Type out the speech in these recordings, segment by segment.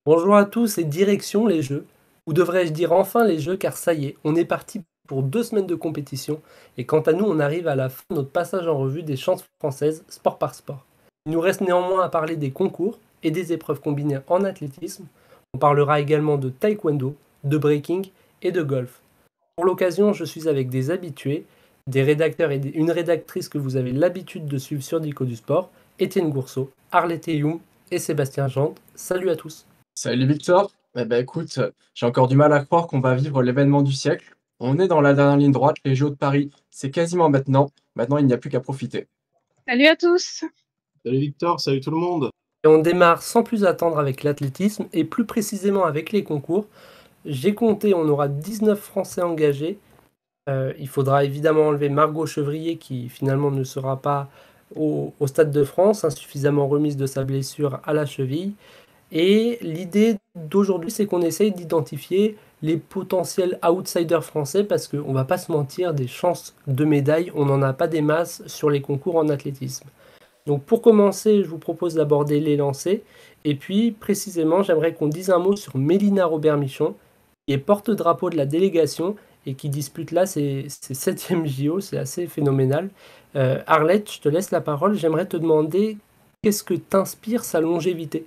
Bonjour à tous et direction les Jeux, ou devrais-je dire enfin les Jeux car ça y est, on est parti pour 2 semaines de compétition et quant à nous on arrive à la fin de notre passage en revue des chances françaises sport par sport. Il nous reste néanmoins à parler des concours et des épreuves combinées en athlétisme. On parlera également de taekwondo, de breaking et de golf. Pour l'occasion je suis avec des habitués, des rédacteurs et une rédactrice que vous avez l'habitude de suivre sur Dico du Sport, Étienne Gourceau, Arlette Youm et Sébastien Jante. Salut à tous. Salut Victor. Écoute, j'ai encore du mal à croire qu'on va vivre l'événement du siècle. On est dans la dernière ligne droite, les Jeux de Paris, c'est quasiment maintenant. Maintenant, il n'y a plus qu'à profiter. Salut à tous. Salut Victor, salut tout le monde. Et on démarre sans plus attendre avec l'athlétisme et plus précisément avec les concours. J'ai compté, on aura 19 Français engagés. Il faudra évidemment enlever Margot Chevrier qui finalement ne sera pas au Stade de France, insuffisamment remise de sa blessure à la cheville. Et l'idée d'aujourd'hui, c'est qu'on essaye d'identifier les potentiels outsiders français parce qu'on va pas se mentir, des chances de médaille, on n'en a pas des masses sur les concours en athlétisme. Donc pour commencer, je vous propose d'aborder les lancers. Et puis précisément, j'aimerais qu'on dise un mot sur Mélina Robert-Michon, qui est porte-drapeau de la délégation et qui dispute là ses 7e JO. C'est assez phénoménal. Arlette, je te laisse la parole. J'aimerais te demander qu'est-ce que t'inspire sa longévité?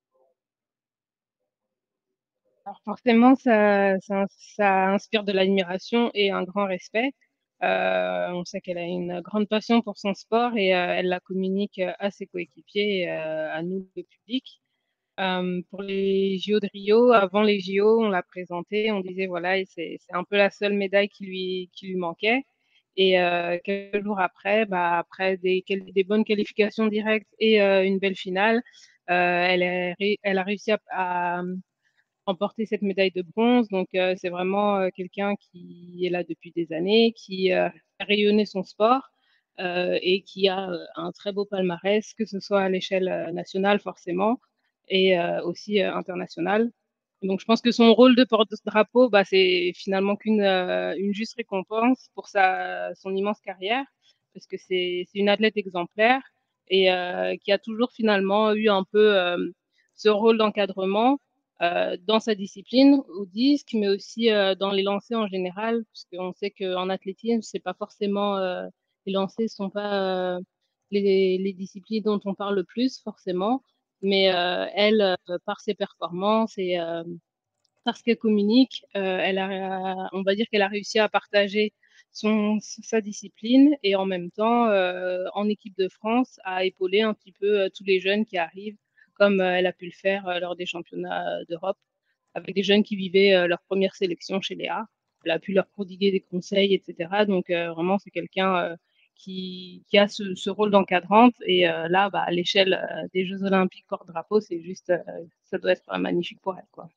Alors forcément, ça inspire de l'admiration et un grand respect. On sait qu'elle a une grande passion pour son sport et elle la communique à ses coéquipiers et à nous, le public. Pour les JO de Rio, avant les JO, on l'a présentée, on disait voilà, et c'est un peu la seule médaille qui lui manquait. Et quelques jours après, bah, après des bonnes qualifications directes et une belle finale, elle a réussi à remporter cette médaille de bronze. Donc, c'est vraiment quelqu'un qui est là depuis des années, qui fait rayonner son sport et qui a un très beau palmarès, que ce soit à l'échelle nationale forcément et aussi internationale. Donc, je pense que son rôle de porte-drapeau, bah, c'est finalement une juste récompense pour son immense carrière, parce que c'est une athlète exemplaire et qui a toujours finalement eu un peu ce rôle d'encadrement dans sa discipline au disque, mais aussi dans les lancers en général, parce qu'on sait qu'en athlétisme, c'est pas forcément les lancers sont pas les disciplines dont on parle le plus forcément, mais elle, par ses performances et parce qu'elle communique, on va dire qu'elle a réussi à partager sa discipline et en même temps, en équipe de France, à épauler un petit peu tous les jeunes qui arrivent, comme elle a pu le faire lors des championnats d'Europe, avec des jeunes qui vivaient leur première sélection chez Léa. Elle a pu leur prodiguer des conseils, etc. Donc vraiment, c'est quelqu'un qui a ce rôle d'encadrante. Et là, bah, à l'échelle des Jeux Olympiques porte-drapeau, c'est juste, ça doit être magnifique pour elle, quoi.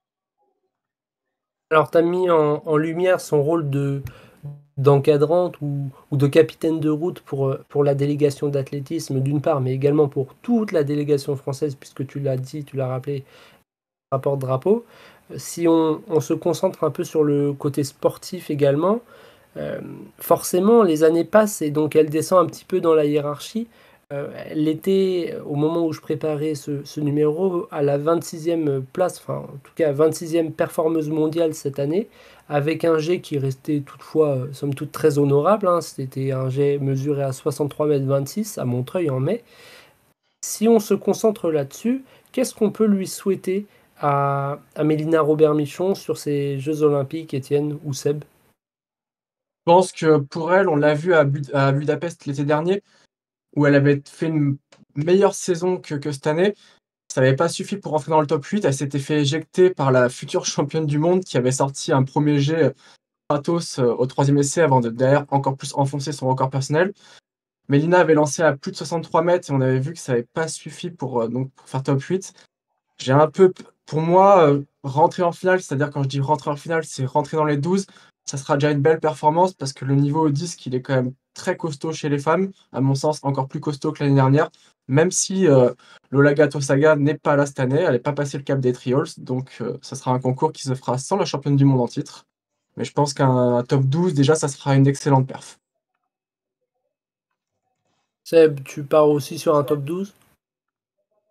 Alors, tu as mis en lumière son rôle d'encadrante ou de capitaine de route pour la délégation d'athlétisme d'une part, mais également pour toute la délégation française, puisque tu l'as dit, tu l'as rappelé, rapport drapeau. Si on se concentre un peu sur le côté sportif également, forcément les années passent et donc elle descend un petit peu dans la hiérarchie. Elle était, au moment où je préparais ce numéro, à la 26e place, enfin en tout cas 26e performeuse mondiale cette année, avec un jet qui restait toutefois, somme toute, très honorable, hein. C'était un jet mesuré à 63,26 m à Montreuil en mai. Si on se concentre là-dessus, qu'est-ce qu'on peut lui souhaiter à Mélina Robert-Michon sur ces Jeux Olympiques, Étienne ou Seb? Je pense que pour elle, on l'a vu à Budapest l'été dernier, où elle avait fait une meilleure saison que cette année. Ça n'avait pas suffi pour rentrer dans le top 8. Elle s'était fait éjecter par la future championne du monde qui avait sorti un premier jet gratos au troisième essai avant de derrière encore plus enfoncer son record personnel. Mélina avait lancé à plus de 63 mètres et on avait vu que ça n'avait pas suffi pour faire top 8. J'ai un peu, pour moi, rentrer en finale, c'est-à-dire quand je dis rentrer en finale, c'est rentrer dans les 12. Ça sera déjà une belle performance parce que le niveau au disque, il est quand même très costaud chez les femmes, à mon sens encore plus costaud que l'année dernière, même si Lola Gatto-Saga n'est pas là cette année, elle n'est pas passée le cap des trials, donc ça sera un concours qui se fera sans la championne du monde en titre. Mais je pense qu'un top 12, déjà, ça sera une excellente perf. Seb, tu pars aussi sur un top 12?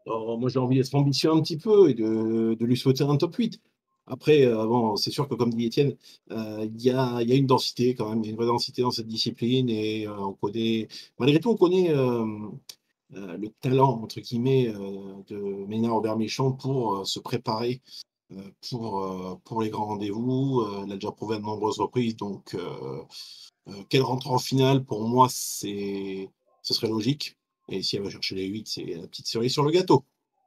Alors, moi, j'ai envie d'être ambitieux un petit peu et de lui souhaiter un top 8. Après, bon, c'est sûr que comme dit Étienne, il y a une densité quand même, il y a une vraie densité dans cette discipline et on connaît malgré tout, on connaît, le «talent» entre guillemets, de Ménard Robert-Méchant pour, se préparer, pour les grands rendez-vous. Il l'a déjà prouvé à de nombreuses reprises donc qu'elle rentre en finale, pour moi, ce serait logique et si elle va chercher les 8, c'est la petite cerise sur le gâteau.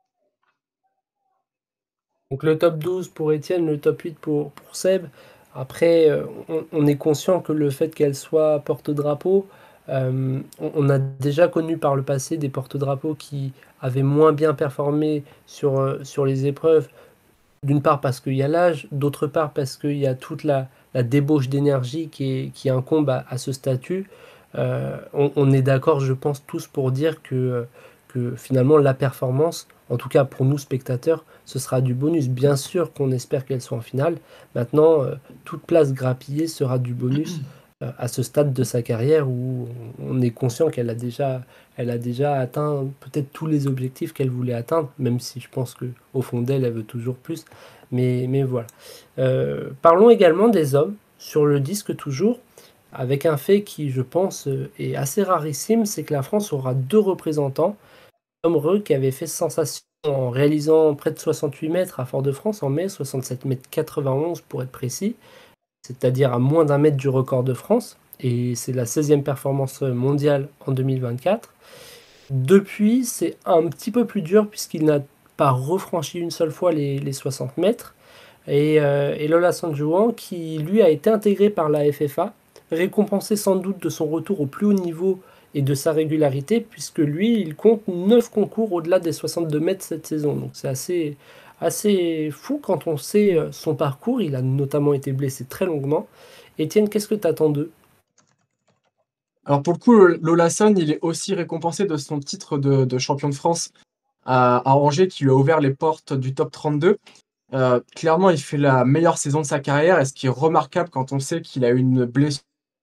Donc le top 12 pour Étienne, le top 8 pour Seb. Après, on est conscient que le fait qu'elle soit porte-drapeau, on a déjà connu par le passé des porte-drapeaux qui avaient moins bien performé sur les épreuves. D'une part parce qu'il y a l'âge, d'autre part parce qu'il y a toute la débauche d'énergie qui incombe à ce statut. On est d'accord, je pense, tous pour dire que finalement la performance, en tout cas pour nous spectateurs, ce sera du bonus. Bien sûr qu'on espère qu'elle soit en finale. Maintenant, toute place grappillée sera du bonus à ce stade de sa carrière où on est conscient elle a déjà atteint peut-être tous les objectifs qu'elle voulait atteindre, même si je pense que au fond d'elle, elle veut toujours plus. Mais voilà. Parlons également des hommes sur le disque toujours, avec un fait qui, je pense, est assez rarissime, c'est que la France aura deux représentants. Tom Reux qui avait fait sensation en réalisant près de 68 mètres à Fort-de-France en mai, 67 mètres 91 pour être précis, c'est-à-dire à moins d'un mètre du record de France. Et c'est la 16e performance mondiale en 2024. Depuis, c'est un petit peu plus dur puisqu'il n'a pas refranchi une seule fois les 60 mètres. Et Lola Sanjuan, qui lui a été intégré par la FFA, récompensé sans doute de son retour au plus haut niveau et de sa régularité, puisque lui, il compte 9 concours au-delà des 62 mètres cette saison. Donc c'est assez fou quand on sait son parcours. Il a notamment été blessé très longuement. Étienne, qu'est-ce que tu attends d'eux? Alors pour le coup, Lolason, il est aussi récompensé de son titre de champion de France à Angers, qui lui a ouvert les portes du top 32. Clairement, il fait la meilleure saison de sa carrière, et ce qui est remarquable quand on sait qu'il a eu une blessure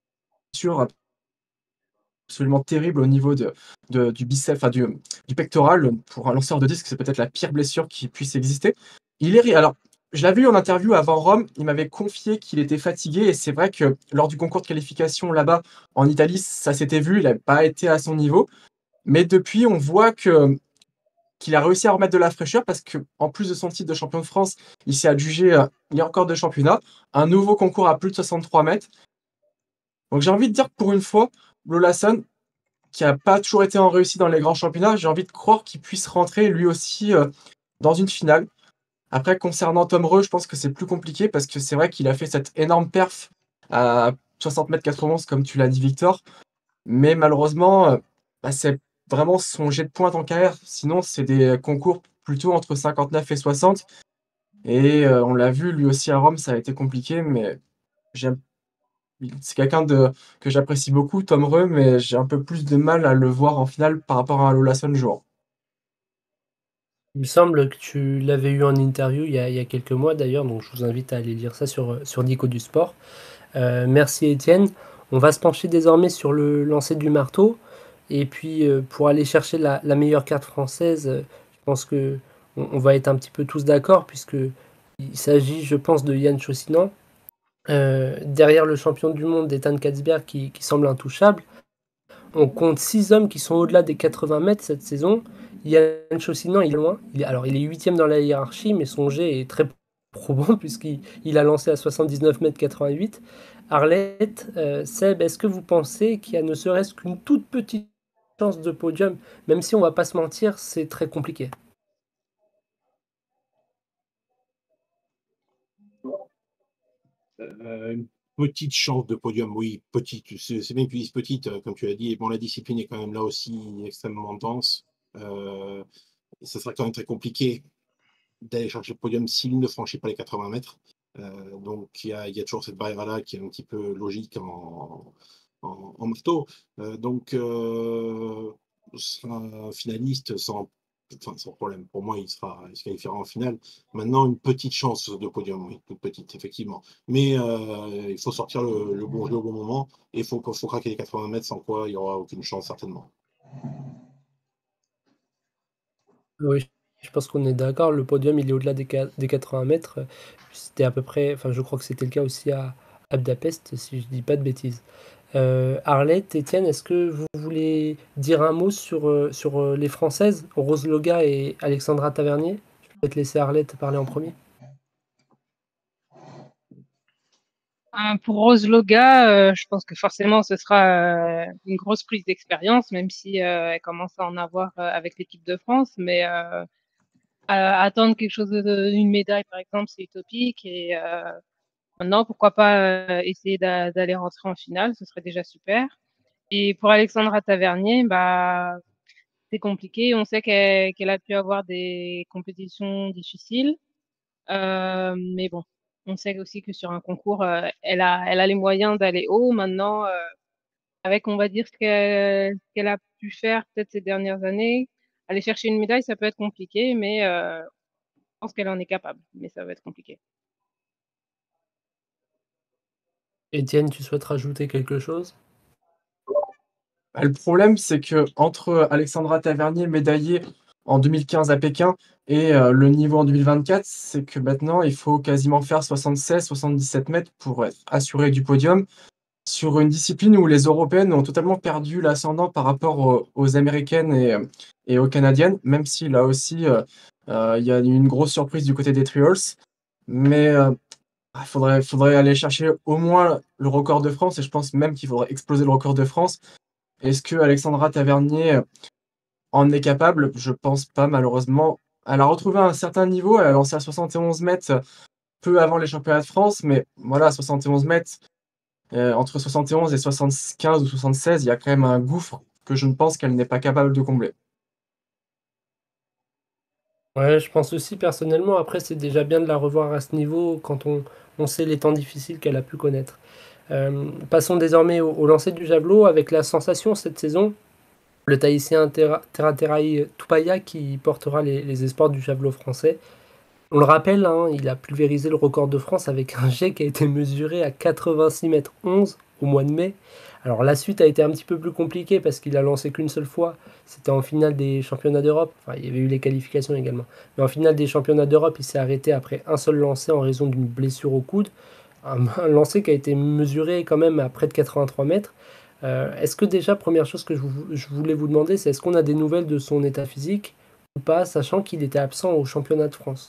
absolument terrible au niveau du biceps, enfin du pectoral. Pour un lanceur de disque, c'est peut-être la pire blessure qui puisse exister. Alors, je l'avais eu en interview avant Rome, il m'avait confié qu'il était fatigué, et c'est vrai que lors du concours de qualification là-bas en Italie, ça s'était vu, il n'avait pas été à son niveau. Mais depuis, on voit qu'il a réussi à remettre de la fraîcheur parce que, en plus de son titre de champion de France, il s'est adjugé les records de championnat, un nouveau concours à plus de 63 mètres. Donc j'ai envie de dire que pour une fois, Lolason, qui n'a pas toujours été en réussite dans les grands championnats, j'ai envie de croire qu'il puisse rentrer lui aussi dans une finale. Après, concernant Tom Reux, je pense que c'est plus compliqué parce que c'est vrai qu'il a fait cette énorme perf à 60 mètres 91, comme tu l'as dit, Victor. Mais malheureusement, bah, c'est vraiment son jet de pointe en carrière. Sinon, c'est des concours plutôt entre 59 et 60. Et on l'a vu, lui aussi à Rome, ça a été compliqué. Mais j'aime, c'est quelqu'un que j'apprécie beaucoup, Tom Reux, mais j'ai un peu plus de mal à le voir en finale par rapport à Lolason jouant. Il me semble que tu l'avais eu en interview il y a quelques mois d'ailleurs, donc je vous invite à aller lire ça sur Nico du Sport. Merci Étienne. On va se pencher désormais sur le lancer du marteau. Et puis pour aller chercher la meilleure carte française, je pense que on va être un petit peu tous d'accord, puisque il s'agit, je pense, de Yann Chaussinan. Derrière le champion du monde, Ethan Katzberg, qui semble intouchable. On compte 6 hommes qui sont au-delà des 80 mètres cette saison. Yann Chaussinan, il est loin. Il est 8e dans la hiérarchie, mais son jet est très probant puisqu'il a lancé à 79 mètres 88. Arlette, Seb, est-ce que vous pensez qu'il y a ne serait-ce qu'une toute petite chance de podium, même si on va pas se mentir, c'est très compliqué? Une petite chance de podium, oui, petite. C'est bien que tu dises petite, comme tu l'as dit. Et bon, la discipline est quand même là aussi extrêmement dense. Ça sera quand même très compliqué d'aller chercher le podium s'il ne franchit pas les 80 mètres. Donc il y a toujours cette barrière-là qui est un petit peu logique en marteau. Donc ce sera un finaliste sans problème. Pour moi, il se qualifiera en finale. Maintenant, une petite chance de podium, oui, toute petite, effectivement. Mais il faut sortir le bon jeu au bon moment et il faut craquer les 80 mètres, sans quoi il n'y aura aucune chance, certainement. Oui, je pense qu'on est d'accord. Le podium, il est au-delà des 80 mètres. C'était à peu près, enfin, je crois que c'était le cas aussi à Budapest, si je dis pas de bêtises. Arlette, Étienne, est-ce que vous voulez dire un mot sur les Françaises, Rose Loga et Alexandra Tavernier? Je vais peut-être laisser Arlette parler en premier. Pour Rose Loga, je pense que forcément ce sera une grosse prise d'expérience, même si elle commence à en avoir avec l'équipe de France. Mais attendre quelque chose, une médaille par exemple, c'est utopique. Et maintenant, pourquoi pas essayer d'aller rentrer en finale, ce serait déjà super. Et pour Alexandra Tavernier, bah c'est compliqué. On sait qu'elle a pu avoir des compétitions difficiles. Mais bon, on sait aussi que sur un concours, elle a les moyens d'aller haut. Maintenant, avec, on va dire, ce qu'elle a pu faire peut-être ces dernières années, aller chercher une médaille, ça peut être compliqué, mais je pense qu'elle en est capable. Mais ça va être compliqué. Étienne, tu souhaites rajouter quelque chose? Bah, le problème, c'est que entre Alexandra Tavernier, médaillée en 2015 à Pékin, et le niveau en 2024, c'est que maintenant, il faut quasiment faire 76-77 mètres pour être assuré du podium sur une discipline où les Européennes ont totalement perdu l'ascendant par rapport aux Américaines et aux Canadiennes, même si là aussi, il y a une grosse surprise du côté des trials. Mais il faudrait aller chercher au moins le record de France, et je pense même qu'il faudrait exploser le record de France. Est-ce que Alexandra Tavernier en est capable? Je pense pas, malheureusement. Elle a retrouvé un certain niveau, elle a lancé à 71 mètres peu avant les championnats de France, mais voilà, 71 mètres, entre 71 et 75 ou 76, il y a quand même un gouffre que je ne pense qu'elle n'est pas capable de combler. Ouais, je pense aussi personnellement. Après, c'est déjà bien de la revoir à ce niveau quand on sait les temps difficiles qu'elle a pu connaître. Passons désormais au lancer du javelot avec la sensation cette saison, le Tahitien Teraterai Tupaya qui portera les espoirs du javelot français. On le rappelle, hein, il a pulvérisé le record de France avec un jet qui a été mesuré à 86 mètres 11 au mois de mai. Alors la suite a été un petit peu plus compliquée parce qu'il a lancé qu'une seule fois. C'était en finale des championnats d'Europe. Enfin, il y avait eu les qualifications également. Mais en finale des championnats d'Europe, il s'est arrêté après un seul lancer en raison d'une blessure au coude. Un lancer qui a été mesuré quand même à près de 83 mètres. Est-ce que déjà, première chose que je voulais vous demander, c'est est-ce qu'on a des nouvelles de son état physique ou pas, sachant qu'il était absent au championnat de France?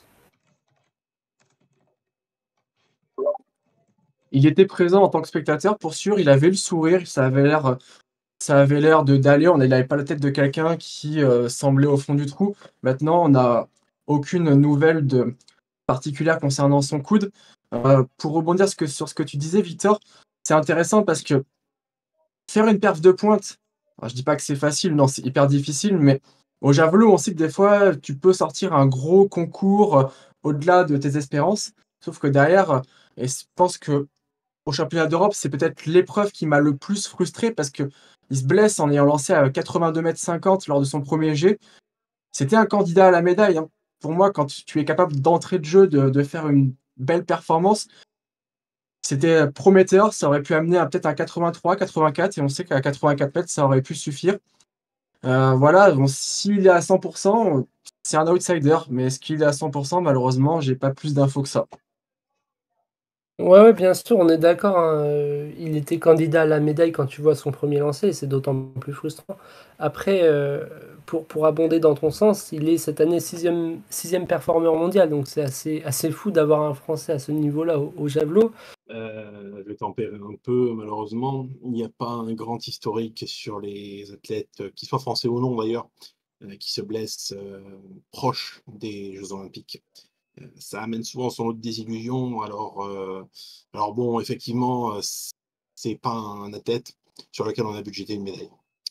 Il était présent en tant que spectateur pour sûr, il avait le sourire, ça avait l'air de d'aller, il n'avait pas la tête de quelqu'un qui, semblait au fond du trou. Maintenant, on n'a aucune nouvelle de particulière concernant son coude. Pour rebondir sur ce que tu disais, Victor, c'est intéressant parce que faire une perf de pointe, alors je dis pas que c'est facile, non, c'est hyper difficile, mais au javelot, on sait que des fois, tu peux sortir un gros concours, au-delà de tes espérances. Sauf que derrière, et je pense que au championnat d'Europe, c'est peut-être l'épreuve qui m'a le plus frustré parce qu'il se blesse en ayant lancé à 82,50 m lors de son premier jet. C'était un candidat à la médaille, hein. Pour moi, quand tu es capable d'entrée de jeu, de faire une belle performance, c'était prometteur. Ça aurait pu amener à peut-être un 83, 84, et on sait qu'à 84 mètres, ça aurait pu suffire. Voilà, bon, s'il est à 100%, c'est un outsider, mais est-ce qu'il est à 100%? Malheureusement, j'ai pas plus d'infos que ça. Ouais, ouais, bien sûr, on est d'accord, hein, il était candidat à la médaille quand tu vois son premier lancer, et c'est d'autant plus frustrant. Après, pour abonder dans ton sens, il est cette année sixième performeur mondial, donc c'est assez fou d'avoir un Français à ce niveau-là au javelot. Je vais tempérer un peu, malheureusement. Il n'y a pas un grand historique sur les athlètes, qu'ils soient français ou non d'ailleurs, qui se blessent proches des Jeux Olympiques. Ça amène souvent son lot de désillusions. Alors bon, effectivement, c'est pas un athlète sur lequel on a budgété une médaille.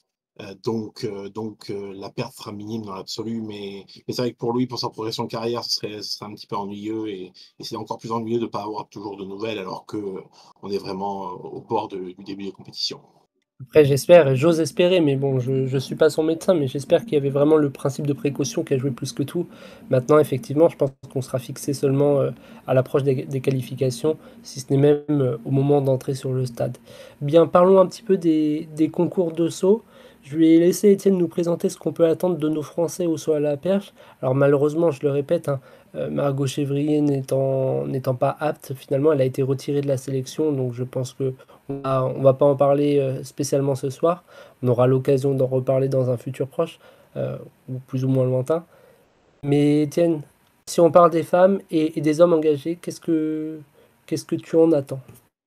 La perte sera minime dans l'absolu, mais c'est vrai que pour lui, pour sa progression de carrière, ce serait un petit peu ennuyeux, et c'est encore plus ennuyeux de ne pas avoir toujours de nouvelles alors que on est vraiment au bord du début des compétitions. Après, j'espère, et j'ose espérer, mais bon, je suis pas son médecin, mais j'espère qu'il y avait vraiment le principe de précaution qui a joué plus que tout. Maintenant, effectivement, je pense qu'on sera fixé seulement à l'approche des qualifications, si ce n'est même au moment d'entrer sur le stade. Bien, parlons un petit peu des concours de saut. Je vais laisser Étienne nous présenter ce qu'on peut attendre de nos Français au saut à la perche. Alors malheureusement, je le répète, hein, Margot Chevrier n'étant pas apte, finalement, elle a été retirée de la sélection, donc je pense que on va pas en parler spécialement ce soir. On aura l'occasion d'en reparler dans un futur proche, ou plus ou moins lointain. Mais Étienne, si on parle des femmes et des hommes engagés, qu'est-ce que tu en attends?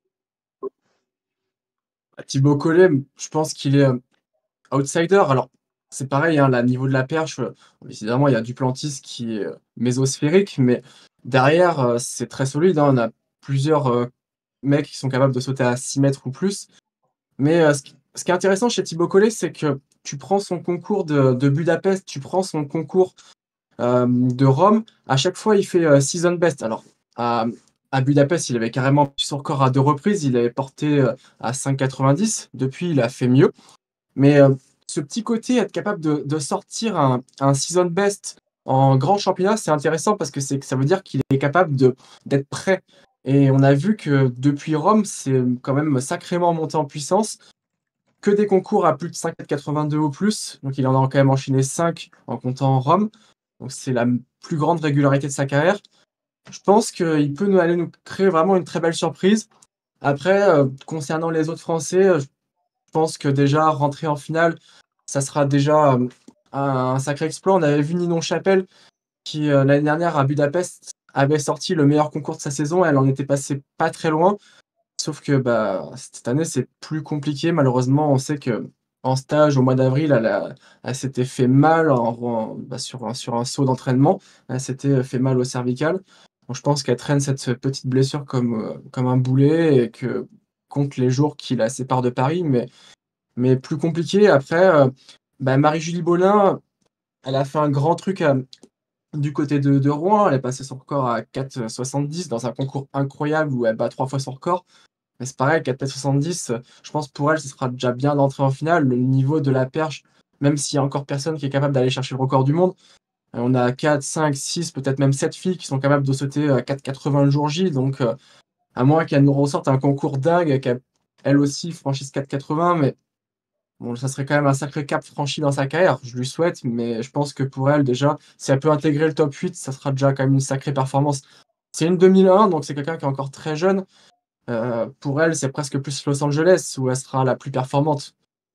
Thibaut Collet, je pense qu'il est outsider. Alors, c'est pareil, hein, là, niveau de la perche, évidemment, il y a Duplantis qui est mésosphérique, mais derrière, c'est très solide, hein. On a plusieurs mecs qui sont capables de sauter à 6 mètres ou plus. Mais ce qui est intéressant chez Thibaut Collet, c'est que tu prends son concours de Budapest, tu prends son concours de Rome, à chaque fois, il fait season best. Alors, à, à Budapest, il avait carrément battu son record à 2 reprises, il avait porté à 5,90. Depuis, il a fait mieux. Mais ce petit côté, être capable de sortir un season best en grand championnat, c'est intéressant parce que ça veut dire qu'il est capable d'être prêt. Et on a vu que depuis Rome, c'est quand même sacrément monté en puissance. Que des concours à plus de 5,82 ou plus. Donc il en a quand même enchaîné 5 en comptant Rome. Donc c'est la plus grande régularité de sa carrière. Je pense qu'il peut aller nous créer vraiment une très belle surprise. Après, concernant les autres Français, je pense que déjà rentrer en finale, ça sera déjà un sacré exploit. On avait vu Ninon Chapelle qui, l'année dernière à Budapest, avait sorti le meilleur concours de sa saison. Elle en était passée pas très loin. Sauf que bah, cette année, c'est plus compliqué. Malheureusement, on sait que en stage, au mois d'avril, elle s'était fait mal sur un saut d'entraînement. Elle s'était fait mal au cervical. Donc, je pense qu'elle traîne cette petite blessure comme un boulet et que compte les jours qui la séparent de Paris. Mais plus compliqué. Après, bah, Marie-Julie Bolin, elle a fait un grand truc du côté de Rouen. Elle est passée son record à 4,70 dans un concours incroyable où elle bat 3 fois son record. Mais c'est pareil, 4,70 je pense pour elle, ce sera déjà bien d'entrer en finale. Le niveau de la perche, même s'il y a encore personne qui est capable d'aller chercher le record du monde, on a 4, 5, 6, peut-être même 7 filles qui sont capables de sauter à 4,80 le jour J. Donc, à moins qu'elle nous ressorte un concours dingue, qu'elle aussi franchisse 4,80, mais bon, ça serait quand même un sacré cap franchi dans sa carrière. Je lui souhaite, mais je pense que pour elle, déjà, si elle peut intégrer le top 8, ça sera déjà quand même une sacrée performance. C'est une 2001, donc c'est quelqu'un qui est encore très jeune. Pour elle, c'est presque plus Los Angeles où elle sera la plus performante.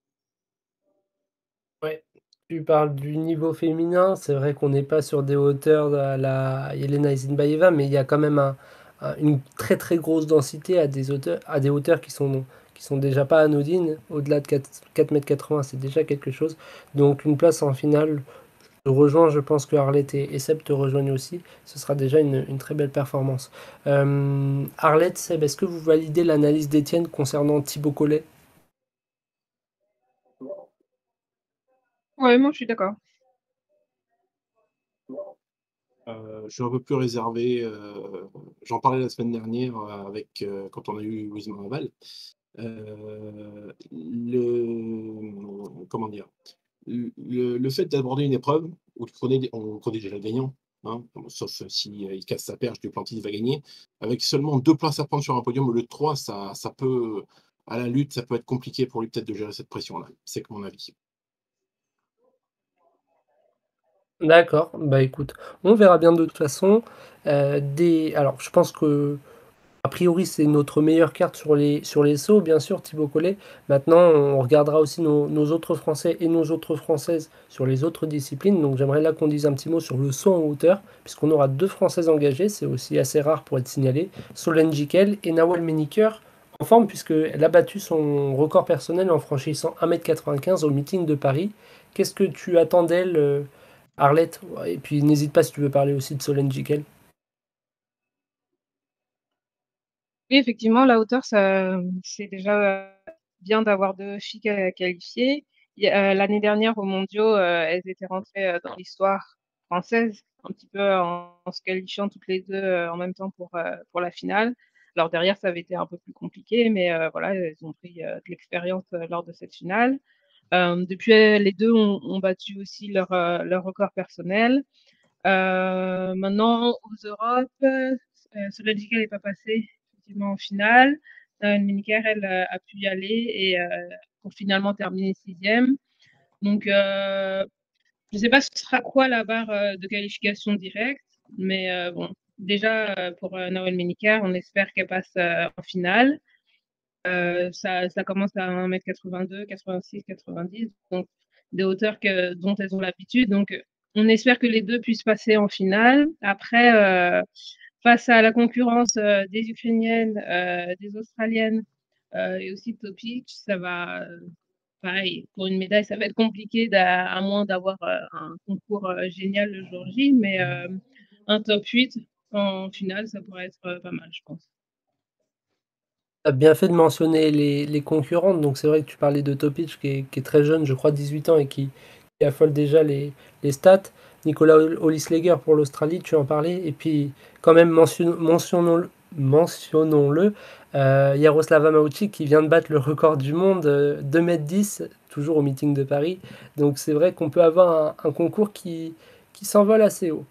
Ouais, tu parles du niveau féminin, c'est vrai qu'on n'est pas sur des hauteurs à la Yelena Isinbayeva, mais il y a quand même une très très grosse densité à des hauteurs qui sont déjà pas anodines. Au-delà de 4,80 m, c'est déjà quelque chose. Donc une place en finale, je rejoins, je pense que Arlette et Seb te rejoignent aussi. Ce sera déjà une très belle performance. Arlette, Seb, est-ce que vous validez l'analyse d'Étienne concernant Thibaut Collet? Ouais, moi je suis d'accord. Je suis un peu plus réservé. J'en parlais la semaine dernière quand on a eu Louise Maraval. Comment dire? Le fait d'aborder une épreuve où on connaît déjà le gagnant, hein, sauf si il casse sa perche, Duplantis va gagner. Avec seulement 2 places à prendre sur un podium au lieu de 3, ça peut, à la lutte, ça peut être compliqué pour lui peut-être de gérer cette pression-là. C'est que mon avis. D'accord, bah écoute, on verra bien de toute façon. Alors, je pense que a priori c'est notre meilleure carte sur les sauts, bien sûr, Thibaut Collet. Maintenant, on regardera aussi nos autres Français et nos autres Françaises sur les autres disciplines. Donc, j'aimerais là qu'on dise un petit mot sur le saut en hauteur, puisqu'on aura 2 Françaises engagées, c'est aussi assez rare pour être signalé. Solène Jiquel et Nawal Meniker en forme, puisqu'elle a battu son record personnel en franchissant 1,95 m au meeting de Paris. Qu'est-ce que tu attends d'elle, Arlette? Et puis n'hésite pas si tu veux parler aussi de Solène Jiquel. Oui, effectivement, la hauteur, c'est déjà bien d'avoir 2 filles qualifiées. L'année dernière, aux mondiaux, elles étaient rentrées dans l'histoire française, un petit peu en se qualifiant toutes les deux en même temps pour la finale. Alors derrière, ça avait été un peu plus compliqué, mais voilà, elles ont pris de l'expérience lors de cette finale. Depuis, les deux ont battu aussi leur record personnel. Maintenant, aux Europes, Solène Jiquel n'est pas passée effectivement en finale. Miniker, elle a pu y aller et pour finalement terminer 6e. Donc, je ne sais pas ce sera quoi la barre de qualification directe, mais bon, déjà pour Nawal Méniker, on espère qu'elle passe en finale. Ça commence à 1m82, 86, 90, donc des hauteurs dont elles ont l'habitude. Donc, on espère que les deux puissent passer en finale. Après, face à la concurrence des Ukrainiennes, des Australiennes et aussi de Topic, ça va, pareil, pour une médaille, ça va être compliqué à moins d'avoir un concours génial le jour J, mais un top 8 en finale, ça pourrait être pas mal, je pense. Tu as bien fait de mentionner les concurrentes. Donc, c'est vrai que tu parlais de Topic qui est très jeune, je crois 18 ans, et qui affole déjà les stats. Nicolas Hollisleger pour l'Australie, tu en parlais. Et puis, quand même, mentionnons-le, Jaroslava Mauchik qui vient de battre le record du monde, 2m10, toujours au meeting de Paris. Donc, c'est vrai qu'on peut avoir un concours qui s'envole assez haut.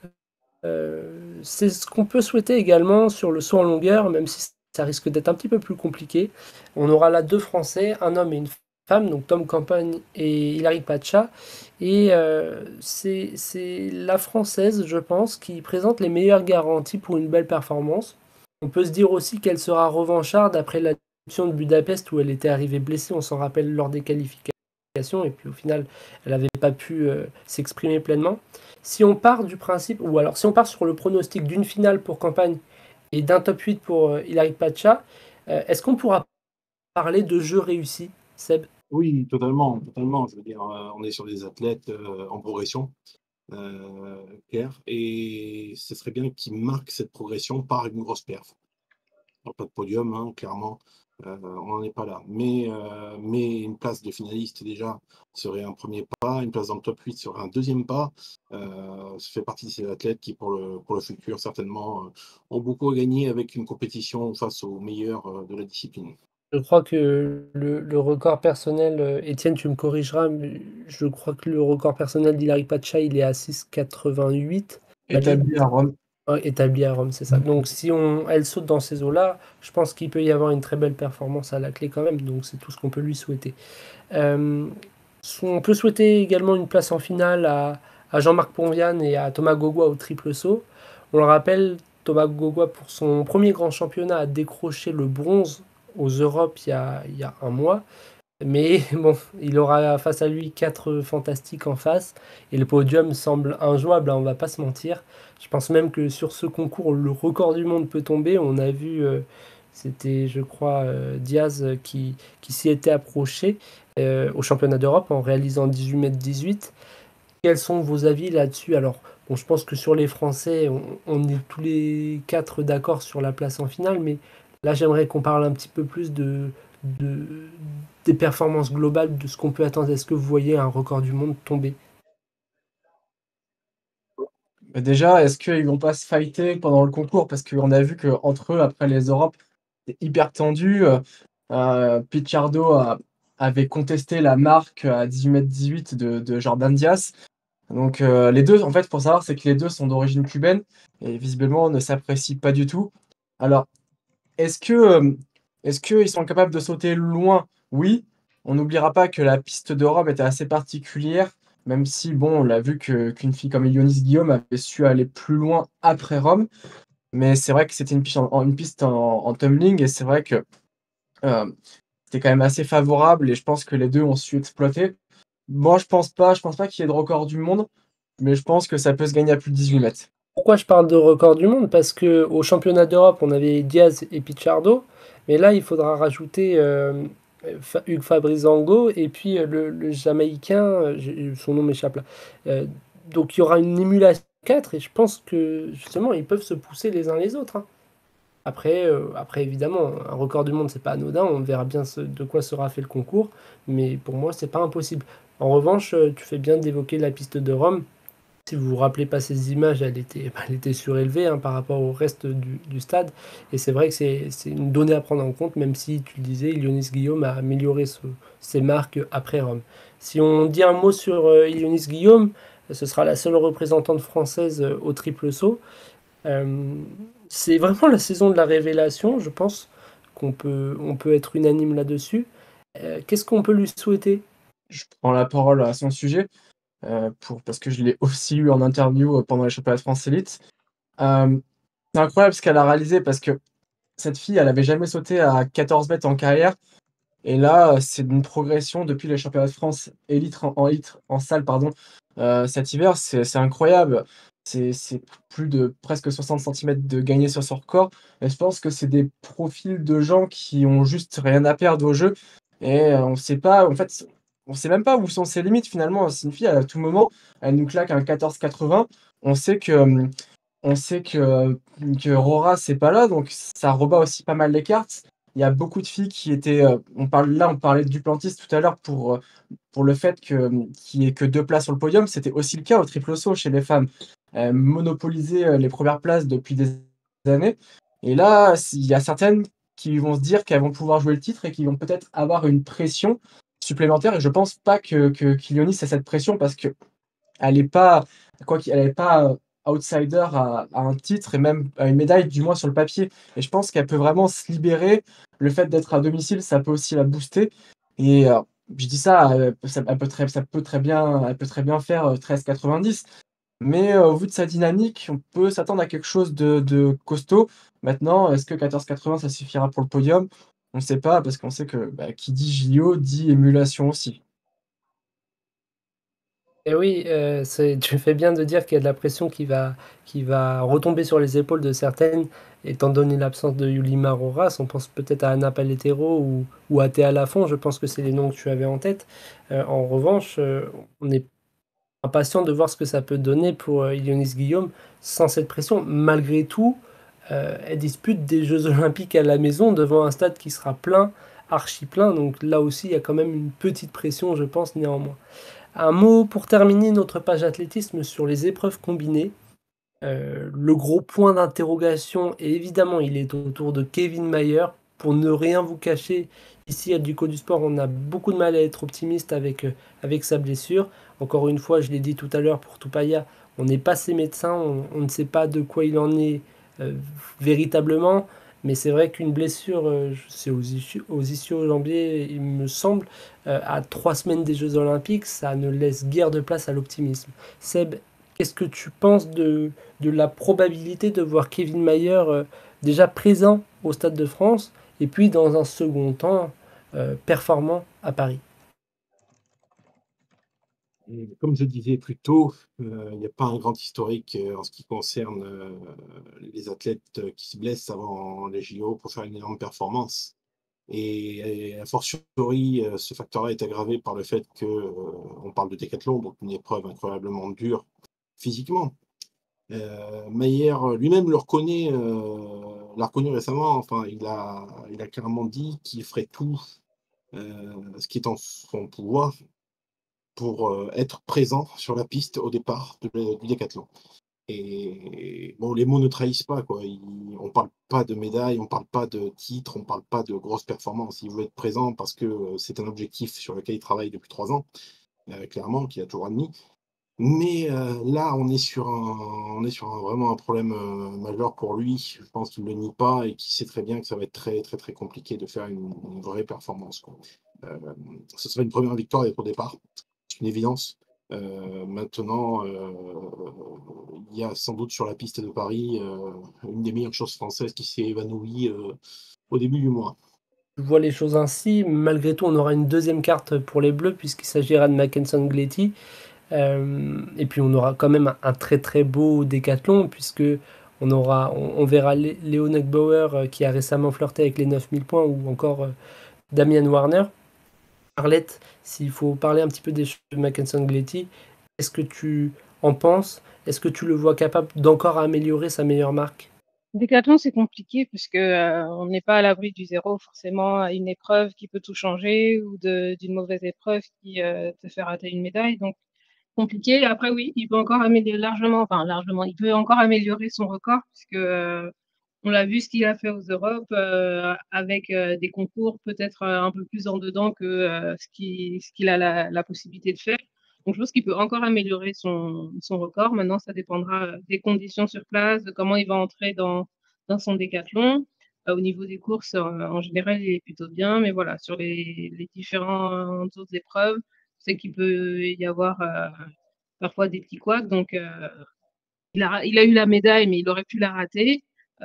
C'est ce qu'on peut souhaiter également sur le saut en longueur, même si ça risque d'être un petit peu plus compliqué. On aura là deux Français, un homme et une femme, donc Tom Campagne et Hilary Pacha. Et c'est la Française, je pense, qui présente les meilleures garanties pour une belle performance. On peut se dire aussi qu'elle sera revancharde après l'adoption de Budapest où elle était arrivée blessée, on s'en rappelle, lors des qualifications. Et puis au final, elle n'avait pas pu s'exprimer pleinement. Si on part du principe, ou alors si on part sur le pronostic d'une finale pour Campagne et d'un top 8 pour Hilary Pacha, est-ce qu'on pourra parler de jeux réussis, Seb? Oui, totalement, totalement. Je veux dire, on est sur des athlètes en progression, clair, et ce serait bien qu'ils marquent cette progression par une grosse perf. Alors, pas de podium, hein, clairement, on n'en est pas là. Mais une place de finaliste, déjà, serait un premier pas. Une place dans le top 8 serait un deuxième pas. Ça fait partie de ces athlètes qui, pour le futur, certainement, ont beaucoup à gagner avec une compétition face aux meilleurs de la discipline. Je crois que le record personnel, Étienne, tu me corrigeras, mais je crois que le record personnel d'Hilary Pacha, il est à 6,88. Établi à Rome. Ouais, établi à Rome, c'est ça. Donc si elle saute dans ces eaux-là, je pense qu'il peut y avoir une très belle performance à la clé quand même. Donc c'est tout ce qu'on peut lui souhaiter. On peut souhaiter également une place en finale à Jean-Marc Ponviane et à Thomas Gogua au triple saut. On le rappelle, Thomas Gogua, pour son premier grand championnat, a décroché le bronze aux Europes il y a un mois. Mais bon, il aura face à lui 4 fantastiques en face. Et le podium semble injouable, hein, on va pas se mentir. Je pense même que sur ce concours, le record du monde peut tomber. On a vu, c'était, je crois, Diaz qui s'y était approché au championnat d'Europe en réalisant 18m18. Quels sont vos avis là-dessus? Alors, bon, je pense que sur les Français, on est tous les 4 d'accord sur la place en finale, mais là, j'aimerais qu'on parle un petit peu plus de- des performances globales, de ce qu'on peut attendre. Est-ce que vous voyez un record du monde tomber? Bah, déjà, est-ce qu'ils vont pas se fighter pendant le concours? Parce qu'on a vu qu'entre eux, après les Europes, c'est hyper tendu. Pichardo avait contesté la marque à 18m18 de Jordan Diaz. Donc les deux, en fait, pour savoir, c'est que les deux sont d'origine cubaine et visiblement ne s'apprécient pas du tout. Alors, est-ce que, est-ce qu'ils sont capables de sauter loin? Oui. On n'oubliera pas que la piste de Rome était assez particulière, même si, bon, on l'a vu qu'une fille comme Ionis Guillaume avait su aller plus loin après Rome. Mais c'est vrai que c'était une piste en tumbling et c'est vrai que c'était quand même assez favorable et je pense que les deux ont su exploiter. Moi, je pense pas qu'il y ait de record du monde, mais je pense que ça peut se gagner à plus de 18 mètres. Pourquoi je parle de record du monde? Parce que au championnat d'Europe, on avait Diaz et Pichardo, mais là, il faudra rajouter Hugues Fabrizango et puis le Jamaïcain, son nom m'échappe là. Euh, donc il y aura une émulation 4 et je pense que justement, ils peuvent se pousser les uns les autres, hein. Après, évidemment, un record du monde, c'est pas anodin. On verra bien de quoi sera fait le concours, mais pour moi, c'est pas impossible. En revanche, tu fais bien d'évoquer la piste de Rome. Si vous vous rappelez pas ces images, elle était surélevée, hein, par rapport au reste du stade. Et c'est vrai que c'est une donnée à prendre en compte, même si, tu le disais, Ionis Guillaume a amélioré ses marques après Rome. Si on dit un mot sur Ionis Guillaume, ce sera la seule représentante française au triple saut. Euh, c'est vraiment la saison de la révélation, je pense on peut être unanime là-dessus. Qu'est-ce qu'on peut lui souhaiter? je prends la parole à son sujet, parce que je l'ai aussi eu en interview, pendant les championnats de France élite. C'est incroyable ce qu'elle a réalisé parce que cette fille, elle avait jamais sauté à 14 mètres en carrière et là, c'est une progression depuis les championnats de France élite en salle, pardon, cet hiver, c'est incroyable. C'est plus de presque 60 centimètres de gagné sur son record et je pense que c'est des profils de gens qui ont juste rien à perdre au jeu et on sait pas, en fait, on sait même pas où sont ses limites finalement. C'est une fille, à tout moment, elle nous claque un 14,80. On sait que, on sait que Rora, c'est pas là, donc ça rebat aussi pas mal les cartes. Il y a beaucoup de filles qui étaient, on parlait de Duplantis tout à l'heure pour le fait qu'il y ait que 2 places sur le podium. C'était aussi le cas au triple saut chez les femmes. Elles monopolisaient, les premières places depuis des années et là, il y a certaines qui vont se dire qu'elles vont pouvoir jouer le titre et qui vont peut-être avoir une pression supplémentaire et je pense pas que qu'Ilionis ait cette pression parce qu'elle est pas elle est pas, outsider à un titre et même à une médaille, du moins sur le papier et je pense qu'elle peut vraiment se libérer. Le fait d'être à domicile, ça peut aussi la booster et je dis ça, elle peut très bien faire, 13,90 mais au vu de sa dynamique, on peut s'attendre à quelque chose de costaud. Maintenant, est-ce que 14,80 ça suffira pour le podium? On ne sait pas parce qu'on sait que, bah, qui dit JO dit émulation aussi. Et oui, tu fais bien de dire qu'il y a de la pression qui va retomber sur les épaules de certaines, étant donné l'absence de Yulima Roras. On pense peut-être à Anna Paletero ou à Théa Lafont, je pense que c'est les noms que tu avais en tête. En revanche, on est impatient de voir ce que ça peut donner pour Ilionis Guillaume sans cette pression. Malgré tout, elle dispute des Jeux Olympiques à la maison devant un stade qui sera plein, archi plein. Donc là aussi, il y a quand même une petite pression, je pense, néanmoins. Un mot pour terminer notre page athlétisme sur les épreuves combinées. Le gros point d'interrogation, et évidemment, il est autour de Kevin Mayer. Pour ne rien vous cacher, ici à Duco du Sport, on a beaucoup de mal à être optimiste avec sa blessure. Encore une fois, je l'ai dit tout à l'heure pour Tupaya, on n'est pas ses médecins, on ne sait pas de quoi il en est véritablement. Mais c'est vrai qu'une blessure, c'est aux ischio-jambiers, il me semble, à 3 semaines des Jeux Olympiques, ça ne laisse guère de place à l'optimisme. Seb, qu'est-ce que tu penses de la probabilité de voir Kevin Mayer déjà présent au Stade de France et puis dans un second temps performant à Paris? Et comme je disais plus tôt, il n'y a pas un grand historique en ce qui concerne les athlètes qui se blessent avant les JO pour faire une énorme performance. Et a fortiori, ce facteur-là est aggravé par le fait qu'on parle de décathlon, donc une épreuve incroyablement dure physiquement. Mayer lui-même le reconnaît, l'a reconnu récemment. Enfin, il a clairement dit qu'il ferait tout ce qui est en son pouvoir pour être présent sur la piste au départ du décathlon. Et bon, les mots ne trahissent pas, quoi. On parle pas de médaille, on parle pas de titre, on parle pas de grosses performances. Il veut être présent parce que c'est un objectif sur lequel il travaille depuis 3 ans, clairement, qu'il a toujours admis. Mais là, on est sur vraiment un problème majeur pour lui. Je pense qu'il ne le nie pas et qu'il sait très bien que ça va être très, très, très compliqué de faire une vraie performance, quoi. Euh, Ce serait une première victoire au départ, c'est une évidence. Maintenant, il y a sans doute sur la piste de Paris une des meilleures choses françaises qui s'est évanouie au début du mois. Je vois les choses ainsi. Malgré tout, on aura une deuxième carte pour les Bleus puisqu'il s'agira de Mackenson Gletty. Et puis on aura quand même un très très beau décathlon puisque on verra Léo Negbauer qui a récemment flirté avec les 9000 points ou encore Damian Warner. Arlette, s'il faut parler un petit peu des choses de Mackenson Gletty, qu'est-ce que tu en penses? Est-ce que tu le vois capable d'encore améliorer sa meilleure marque? Décathlon, c'est compliqué puisque on n'est pas à l'abri du zéro forcément à une épreuve qui peut tout changer ou d'une mauvaise épreuve qui te fait rater une médaille. Donc compliqué. Après oui, il peut encore améliorer largement, il peut encore améliorer son record puisque on l'a vu ce qu'il a fait aux Europes avec des concours peut-être un peu plus en dedans que ce qu'il a la possibilité de faire. Donc, je pense qu'il peut encore améliorer son record. Maintenant, ça dépendra des conditions sur place, de comment il va entrer dans son décathlon. Au niveau des courses, en général, il est plutôt bien. Mais voilà, sur les différentes autres épreuves, c'est qu'il peut y avoir parfois des petits couacs. Donc, il a eu la médaille, mais il aurait pu la rater.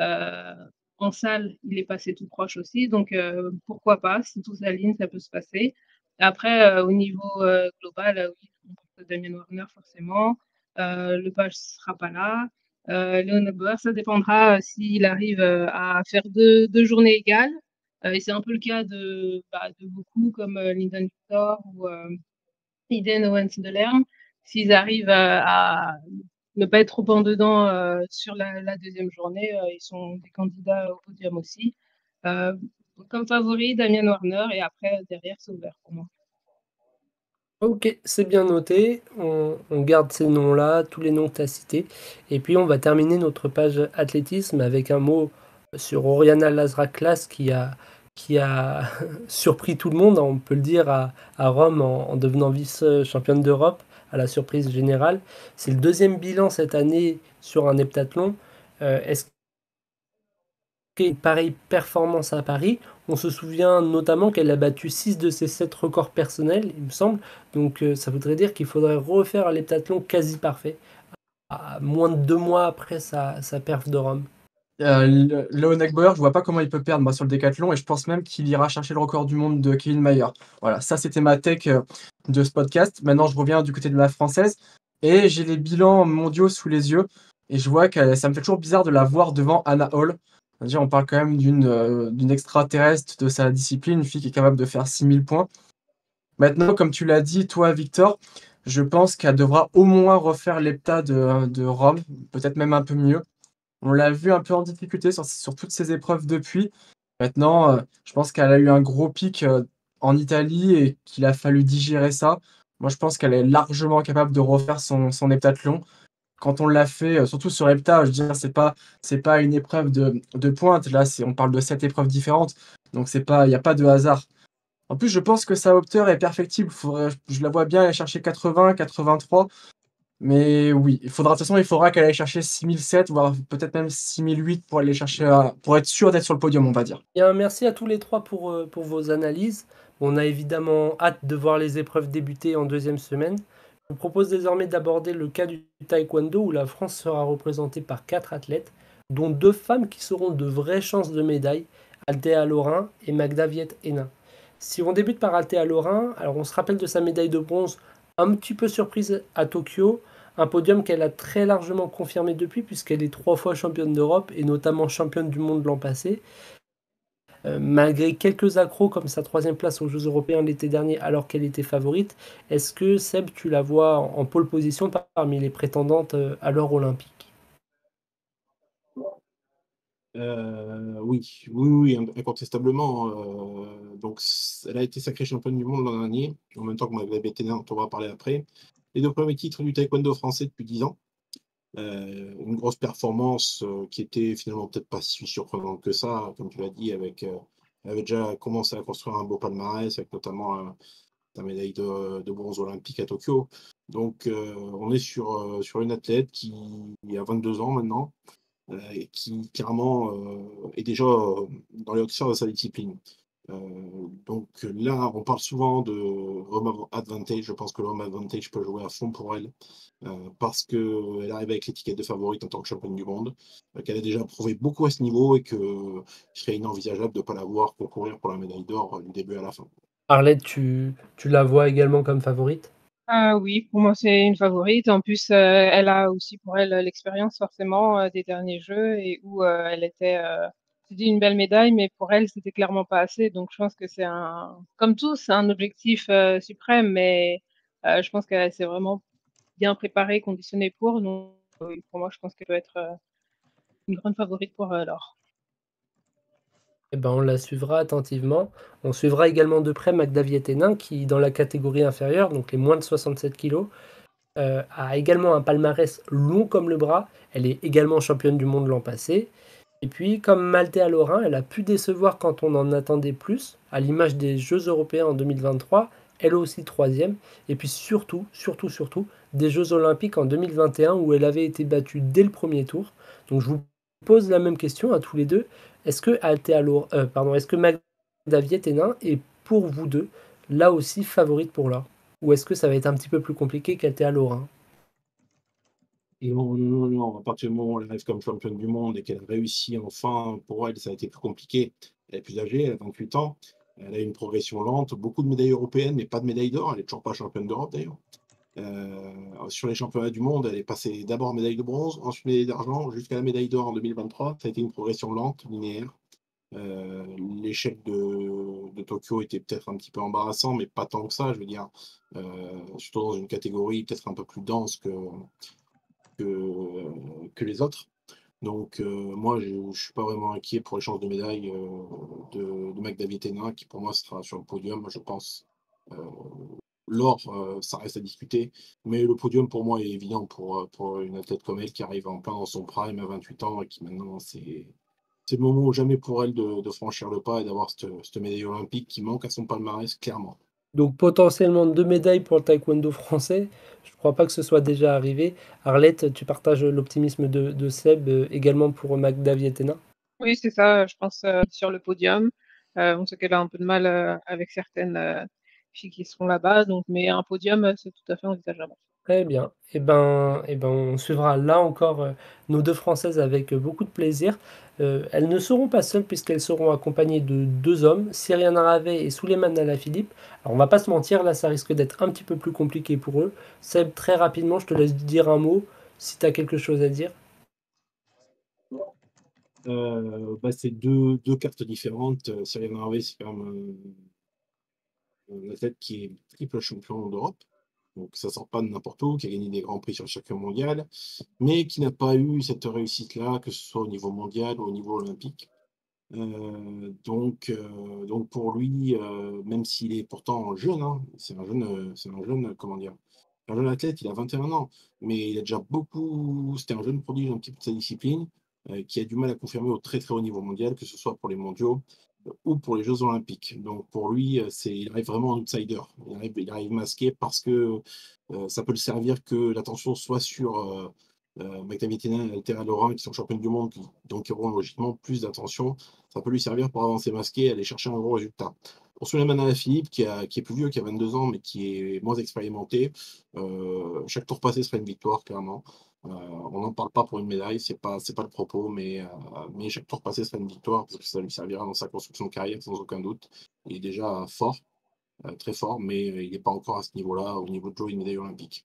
En salle, il est passé tout proche aussi. Donc, pourquoi pas, si tout s'aligne, ça peut se passer. Après, au niveau global, oui, on pense à Damien Warner forcément. Lepage ne sera pas là. Léon Bauer, ça dépendra s'il arrive à faire deux journées égales. Et c'est un peu le cas de beaucoup comme Lyndon Victor ou Iden Owens de Lerme. S'ils arrivent à ne pas être trop en dedans sur la deuxième journée, ils sont des candidats au podium aussi. Euh, Comme favori, Damien Warner, et après, derrière, c'est ouvert pour moi. Ok, c'est bien noté. On garde ces noms-là, tous les noms que tu as cités. Et puis, on va terminer notre page athlétisme avec un mot sur Oriana Lazra-Klas qui a surpris tout le monde, on peut le dire, à Rome en devenant vice-championne d'Europe, à la surprise générale. C'est le deuxième bilan cette année sur un heptathlon. Est-ce une pareille performance à Paris? On se souvient notamment qu'elle a battu 6 de ses 7 records personnels, il me semble. Donc ça voudrait dire qu'il faudrait refaire l'heptathlon quasi parfait, à moins de 2 mois après sa perf de Rome. Léon Bauer, je vois pas comment il peut perdre moi, sur le décathlon, et je pense même qu'il ira chercher le record du monde de Kevin Mayer. Voilà, ça c'était ma take de ce podcast. Maintenant, je reviens du côté de la française, et j'ai les bilans mondiaux sous les yeux, et je vois que ça me fait toujours bizarre de la voir devant Anna Hall. C'est-à-dire, on parle quand même d'une extraterrestre de sa discipline, une fille qui est capable de faire 6000 points. Maintenant, comme tu l'as dit, toi, Victor, je pense qu'elle devra au moins refaire l'hepta de Rome, peut-être même un peu mieux. On l'a vu un peu en difficulté sur toutes ces épreuves depuis. Maintenant, je pense qu'elle a eu un gros pic en Italie et qu'il a fallu digérer ça. Moi, je pense qu'elle est largement capable de refaire son heptathlon. Quand on l'a fait, surtout sur hepta, je veux dire, c'est pas une épreuve de pointe. Là, on parle de 7 épreuves différentes. Donc, il n'y a pas de hasard. En plus, je pense que sa hauteur est perfectible. Je la vois bien aller chercher 80, 83. Mais oui, de toute façon, il faudra qu'elle aille chercher 6007, voire peut-être même 6008 pour aller chercher pour être sûr d'être sur le podium, on va dire. Bien, merci à tous les trois pour vos analyses. On a évidemment hâte de voir les épreuves débuter en deuxième semaine. Je vous propose désormais d'aborder le cas du taekwondo où la France sera représentée par 4 athlètes, dont 2 femmes qui seront de vraies chances de médaille, Althea Lorrain et Magda Viet-Hénin. Si on débute par Althea Lorrain, alors on se rappelle de sa médaille de bronze un petit peu surprise à Tokyo, un podium qu'elle a très largement confirmé depuis puisqu'elle est 3 fois championne d'Europe et notamment championne du monde l'an passé. Malgré quelques accros comme sa 3e place aux Jeux Européens l'été dernier alors qu'elle était favorite, est-ce que Seb, tu la vois en pole position parmi les prétendantes à l'or olympique? Oui, incontestablement. Donc, elle a été sacrée championne du monde l'an dernier, en même temps que Magda Viet-Hénin, on va parler après. Les 2 premiers titres du taekwondo français depuis 10 ans. Une grosse performance qui était finalement peut-être pas si surprenante que ça, comme tu l'as dit, elle avait déjà commencé à construire un beau palmarès, avec notamment la médaille de bronze olympique à Tokyo. Donc, on est sur une athlète qui a 22 ans maintenant, et qui clairement est déjà dans les hautes sphères de sa discipline. Donc là, on parle souvent de home advantage. Je pense que le home advantage peut jouer à fond pour elle, parce qu'elle arrive avec l'étiquette de favorite en tant que championne du monde, qu'elle a déjà prouvé beaucoup à ce niveau et que il serait inenvisageable de ne pas la voir concourir pour la médaille d'or du début à la fin. Arlette, tu la vois également comme favorite? Oui, pour moi, c'est une favorite. En plus, elle a aussi pour elle l'expérience forcément des derniers Jeux et où elle était, c'était une belle médaille, mais pour elle, c'était clairement pas assez. Donc, je pense que c'est comme tous, un objectif suprême, mais je pense qu'elle s'est vraiment bien préparée, conditionnée pour. Donc, oui, pour moi, je pense qu'elle doit être une grande favorite pour l'or. Eh ben, on la suivra attentivement. On suivra également de près Magda Viet-Hénin qui, dans la catégorie inférieure, donc les moins de 67 kg, a également un palmarès long comme le bras. Elle est également championne du monde l'an passé. Et puis, comme Althea Lorrain, elle a pu décevoir quand on en attendait plus, à l'image des Jeux européens en 2023, elle aussi 3e. Et puis surtout, des Jeux olympiques en 2021 où elle avait été battue dès le premier tour. Donc je vous pose la même question à tous les deux. Est-ce que est-ce que Magda Viet-Hénin est pour vous deux là aussi favorite pour l'or? ou est-ce que ça va être un petit peu plus compliqué qu'Althea Lorrain? Non, non, non, à partir du moment où elle arrive comme championne du monde et qu'elle a réussi enfin, pour elle, ça a été plus compliqué. Elle est plus âgée, elle a 28 ans, elle a une progression lente, beaucoup de médailles européennes, mais pas de médaille d'or. Elle est toujours pas championne d'Europe d'ailleurs. Sur les championnats du monde, elle est passée d'abord médaille de bronze, ensuite médaille d'argent, jusqu'à la médaille d'or en 2023. Ça a été une progression lente, linéaire. L'échec de Tokyo était peut-être un petit peu embarrassant, mais pas tant que ça, je veux dire. Surtout dans une catégorie peut-être un peu plus dense que les autres. Donc, moi, je ne suis pas vraiment inquiet pour les chances de médaille de Magda Vietina, qui pour moi sera sur le podium, je pense. L'or, ça reste à discuter, mais le podium pour moi est évident pour une athlète comme elle qui arrive en plein dans son prime à 28 ans et qui maintenant, c'est le moment ou jamais pour elle de franchir le pas et d'avoir cette médaille olympique qui manque à son palmarès, clairement. Donc potentiellement 2 médailles pour le taekwondo français. Je ne crois pas que ce soit déjà arrivé. Arlette, tu partages l'optimisme de Seb également pour Magda Vietina? Oui, c'est ça, je pense sur le podium. On sait qu'elle a un peu de mal avec certaines filles qui seront là-bas, donc mais un podium, c'est tout à fait envisageable. Très bien. Et ben, on suivra là encore nos deux Françaises avec beaucoup de plaisir. Elles ne seront pas seules puisqu'elles seront accompagnées de deux hommes, Cyrian Ravet et Souleymane Alaphilippe. Alors on va pas se mentir, là ça risque d'être un petit peu plus compliqué pour eux. Seb, très rapidement, je te laisse dire un mot si tu as quelque chose à dire. C'est deux cartes différentes. Cyril Harvey, c'est quand même un athlète qui est triple champion d'Europe. Donc ça sort pas de n'importe où, qui a gagné des grands prix sur le circuit mondial, mais qui n'a pas eu cette réussite-là, que ce soit au niveau mondial ou au niveau olympique. Donc pour lui, même s'il est pourtant jeune, hein, c'est un jeune, comment dire, un jeune athlète, il a 21 ans, mais il a déjà beaucoup, c'était un jeune prodige un petit peu de sa discipline, qui a du mal à confirmer au très très haut niveau mondial, que ce soit pour les mondiaux ou pour les Jeux olympiques. Donc pour lui, il arrive vraiment en outsider. Il arrive masqué parce que ça peut le servir que l'attention soit sur Magda Vietina et Altera Lorrain, qui sont championnes du monde, donc qui auront logiquement plus d'attention. Ça peut lui servir pour avancer masqué et aller chercher un gros résultat. Pour Souleymane Alaphilippe, qui est plus vieux, qui a 22 ans, mais qui est moins expérimenté, chaque tour passé serait une victoire, clairement. On n'en parle pas pour une médaille, c'est pas le propos, mais chaque tour passé serait une victoire parce que ça lui servira dans sa construction de carrière sans aucun doute. Il est déjà fort, très fort, mais il n'est pas encore à ce niveau-là, au niveau de jouer une médaille olympique.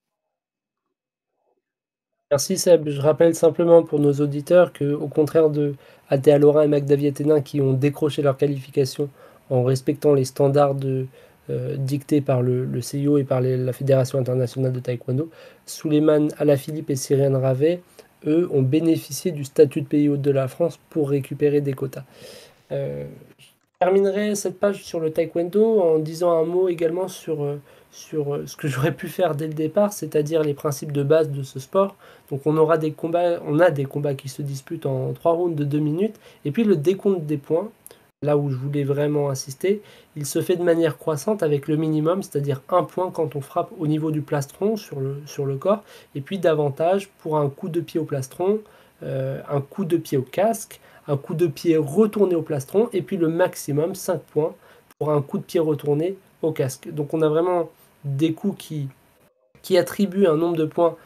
Merci Seb. Je rappelle simplement pour nos auditeurs que, au contraire de Athéa Lorrain et Magda Vietina qui ont décroché leur qualification en respectant les standards dictés par le CIO et par la Fédération internationale de taekwondo, Souleymane Alaphilippe et Cyrian Ravet, eux, ont bénéficié du statut de pays hôte de la France pour récupérer des quotas. Je terminerai cette page sur le taekwondo en disant un mot également sur ce que j'aurais pu faire dès le départ, c'est-à-dire les principes de base de ce sport. Donc on a des combats qui se disputent en 3 rounds de 2 minutes, et puis le décompte des points, là où je voulais vraiment insister, il se fait de manière croissante avec le minimum, c'est-à-dire 1 point quand on frappe au niveau du plastron sur le corps, et puis davantage pour un coup de pied au plastron, un coup de pied au casque, un coup de pied retourné au plastron, et puis le maximum 5 points pour un coup de pied retourné au casque. Donc on a vraiment des coups qui attribuent un nombre de points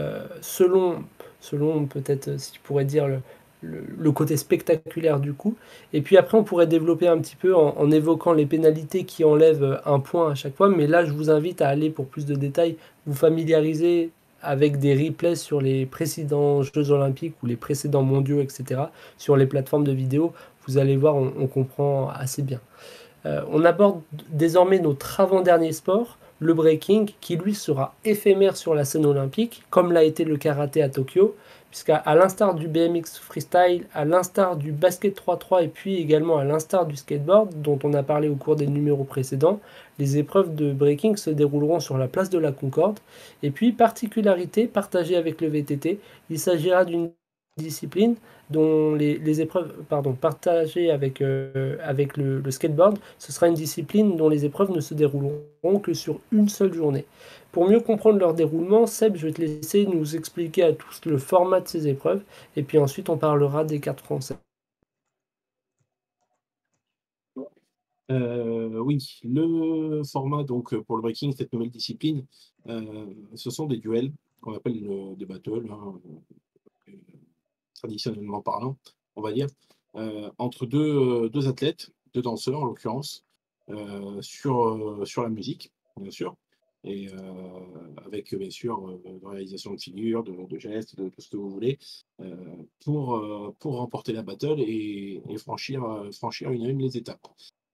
selon peut-être, si tu pourrais dire, le côté spectaculaire du coup. Et puis après, on pourrait développer un petit peu en évoquant les pénalités qui enlèvent un point à chaque fois. Mais là, je vous invite à aller pour plus de détails, vous familiariser avec des replays sur les précédents Jeux Olympiques ou les précédents mondiaux, etc. Sur les plateformes de vidéo, vous allez voir, on comprend assez bien. On aborde désormais notre avant-dernier sport, le breaking, qui lui sera éphémère sur la scène olympique, comme l'a été le karaté à Tokyo, puisqu'à l'instar du BMX freestyle, à l'instar du basket 3-3 et puis également à l'instar du skateboard, dont on a parlé au cours des numéros précédents, les épreuves de breaking se dérouleront sur la place de la Concorde. Et puis, particularité partagée avec le VTT, il s'agira d'une discipline dont les épreuves, partagées avec le skateboard, ce sera une discipline dont les épreuves ne se dérouleront que sur une seule journée. Pour mieux comprendre leur déroulement, Seb, je vais te laisser nous expliquer à tous le format de ces épreuves, et puis ensuite on parlera des cartes françaises. Oui, le format donc pour le breaking, cette nouvelle discipline, ce sont des duels qu'on appelle des battles, hein, heu, traditionnellement parlant, on va dire, entre 2 athlètes, 2 danseurs en l'occurrence, sur la musique, bien sûr et avec, bien sûr, de réalisation de figures, de gestes, de tout ce que vous voulez, heu, pour remporter la battle et franchir une à une les étapes.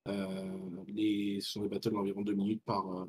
Ce sont des battles d'environ 2 minutes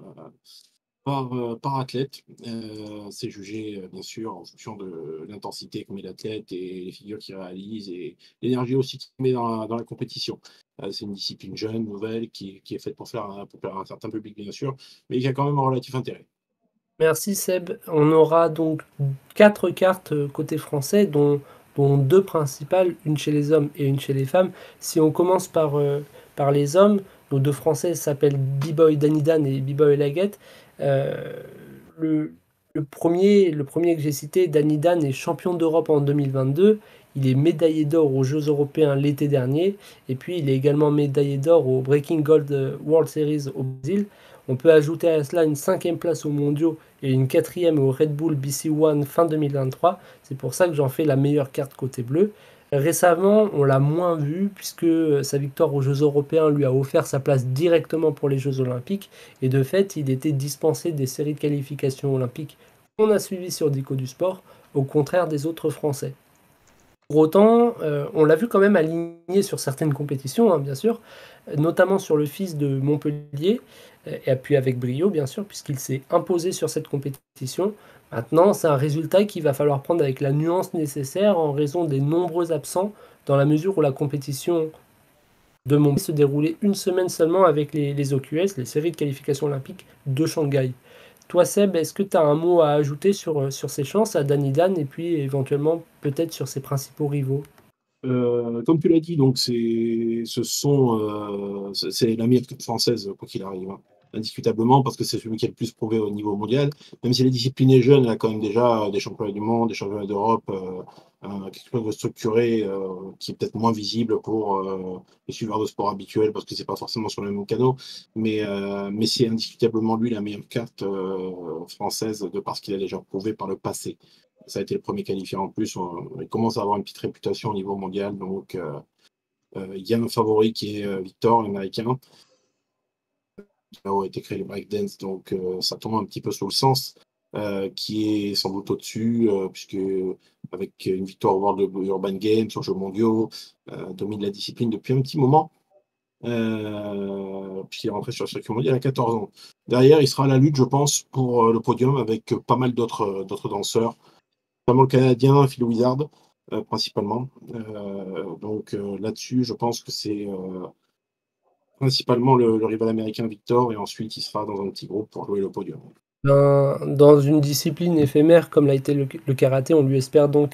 par athlète. C'est jugé, bien sûr, en fonction de l'intensité que met l'athlète et les figures qu'il réalise et l'énergie aussi qu'il met dans la compétition. C'est une discipline jeune, nouvelle, qui est faite pour plaire à un certain public, bien sûr, mais qui a quand même un relatif intérêt. Merci Seb. On aura donc 4 cartes côté français, dont 2 principales, une chez les hommes et une chez les femmes. Si on commence par les hommes, nos 2 français s'appellent B-Boy Danidan et B-Boy Laguette. Euh, le, le premier que j'ai cité, Danidan, est champion d'Europe en 2022. Il est médaillé d'or aux Jeux européens l'été dernier. Et puis il est également médaillé d'or au Breaking Gold World Series au Brésil. On peut ajouter à cela une 5e place aux mondiaux et une 4e au Red Bull BC One fin 2023. C'est pour ça que j'en fais la meilleure carte côté bleu. Récemment, on l'a moins vu puisque sa victoire aux Jeux européens lui a offert sa place directement pour les Jeux olympiques et de fait, il était dispensé des séries de qualification olympiques qu'on a suivies sur Dico du Sport, au contraire des autres Français. Pour autant, on l'a vu quand même aligné sur certaines compétitions, hein, bien sûr, notamment sur le fils de Montpellier, et puis avec brio, bien sûr, puisqu'il s'est imposé sur cette compétition. Maintenant, c'est un résultat qu'il va falloir prendre avec la nuance nécessaire en raison des nombreux absents, dans la mesure où la compétition de Montpellier se déroulait une semaine seulement avec les OQS, les séries de qualification olympiques de Shanghai. Toi, Seb, est-ce que tu as un mot à ajouter sur ses chances à Danidan et puis éventuellement peut-être sur ses principaux rivaux? Comme tu l'as dit, donc c'est la meilleure carte française, quoi qu'il arrive, hein, indiscutablement, parce que c'est celui qui est le plus prouvé au niveau mondial. Même si la discipline est jeune, elle a quand même déjà des championnats du monde, des championnats d'Europe, quelque chose de structuré, qui est peut-être moins visible pour les suiveurs de sport habituels, parce que c'est pas forcément sur le même canot. Mais c'est indiscutablement lui la meilleure carte française, de par ce qu'il a déjà prouvé par le passé. Ça a été le premier qualifié en plus. Il commence à avoir une petite réputation au niveau mondial. Donc, il y a un favori qui est Victor, l'américain, qui a été créé le breakdance. Donc, ça tombe un petit peu sous le sens, qui est sans doute au-dessus, puisque avec une victoire au World Urban Games, aux Jeux mondiaux, domine la discipline depuis un petit moment. Puisqu'il est rentré sur le circuit mondial à 14 ans. Derrière, il sera à la lutte, je pense, pour le podium avec pas mal d'autres danseurs, notamment le Canadien Phil Wizard, principalement. Donc là-dessus, je pense que c'est principalement le rival américain Victor, et ensuite il sera dans un petit groupe pour jouer le podium. Dans une discipline éphémère comme l'a été le karaté, on lui espère donc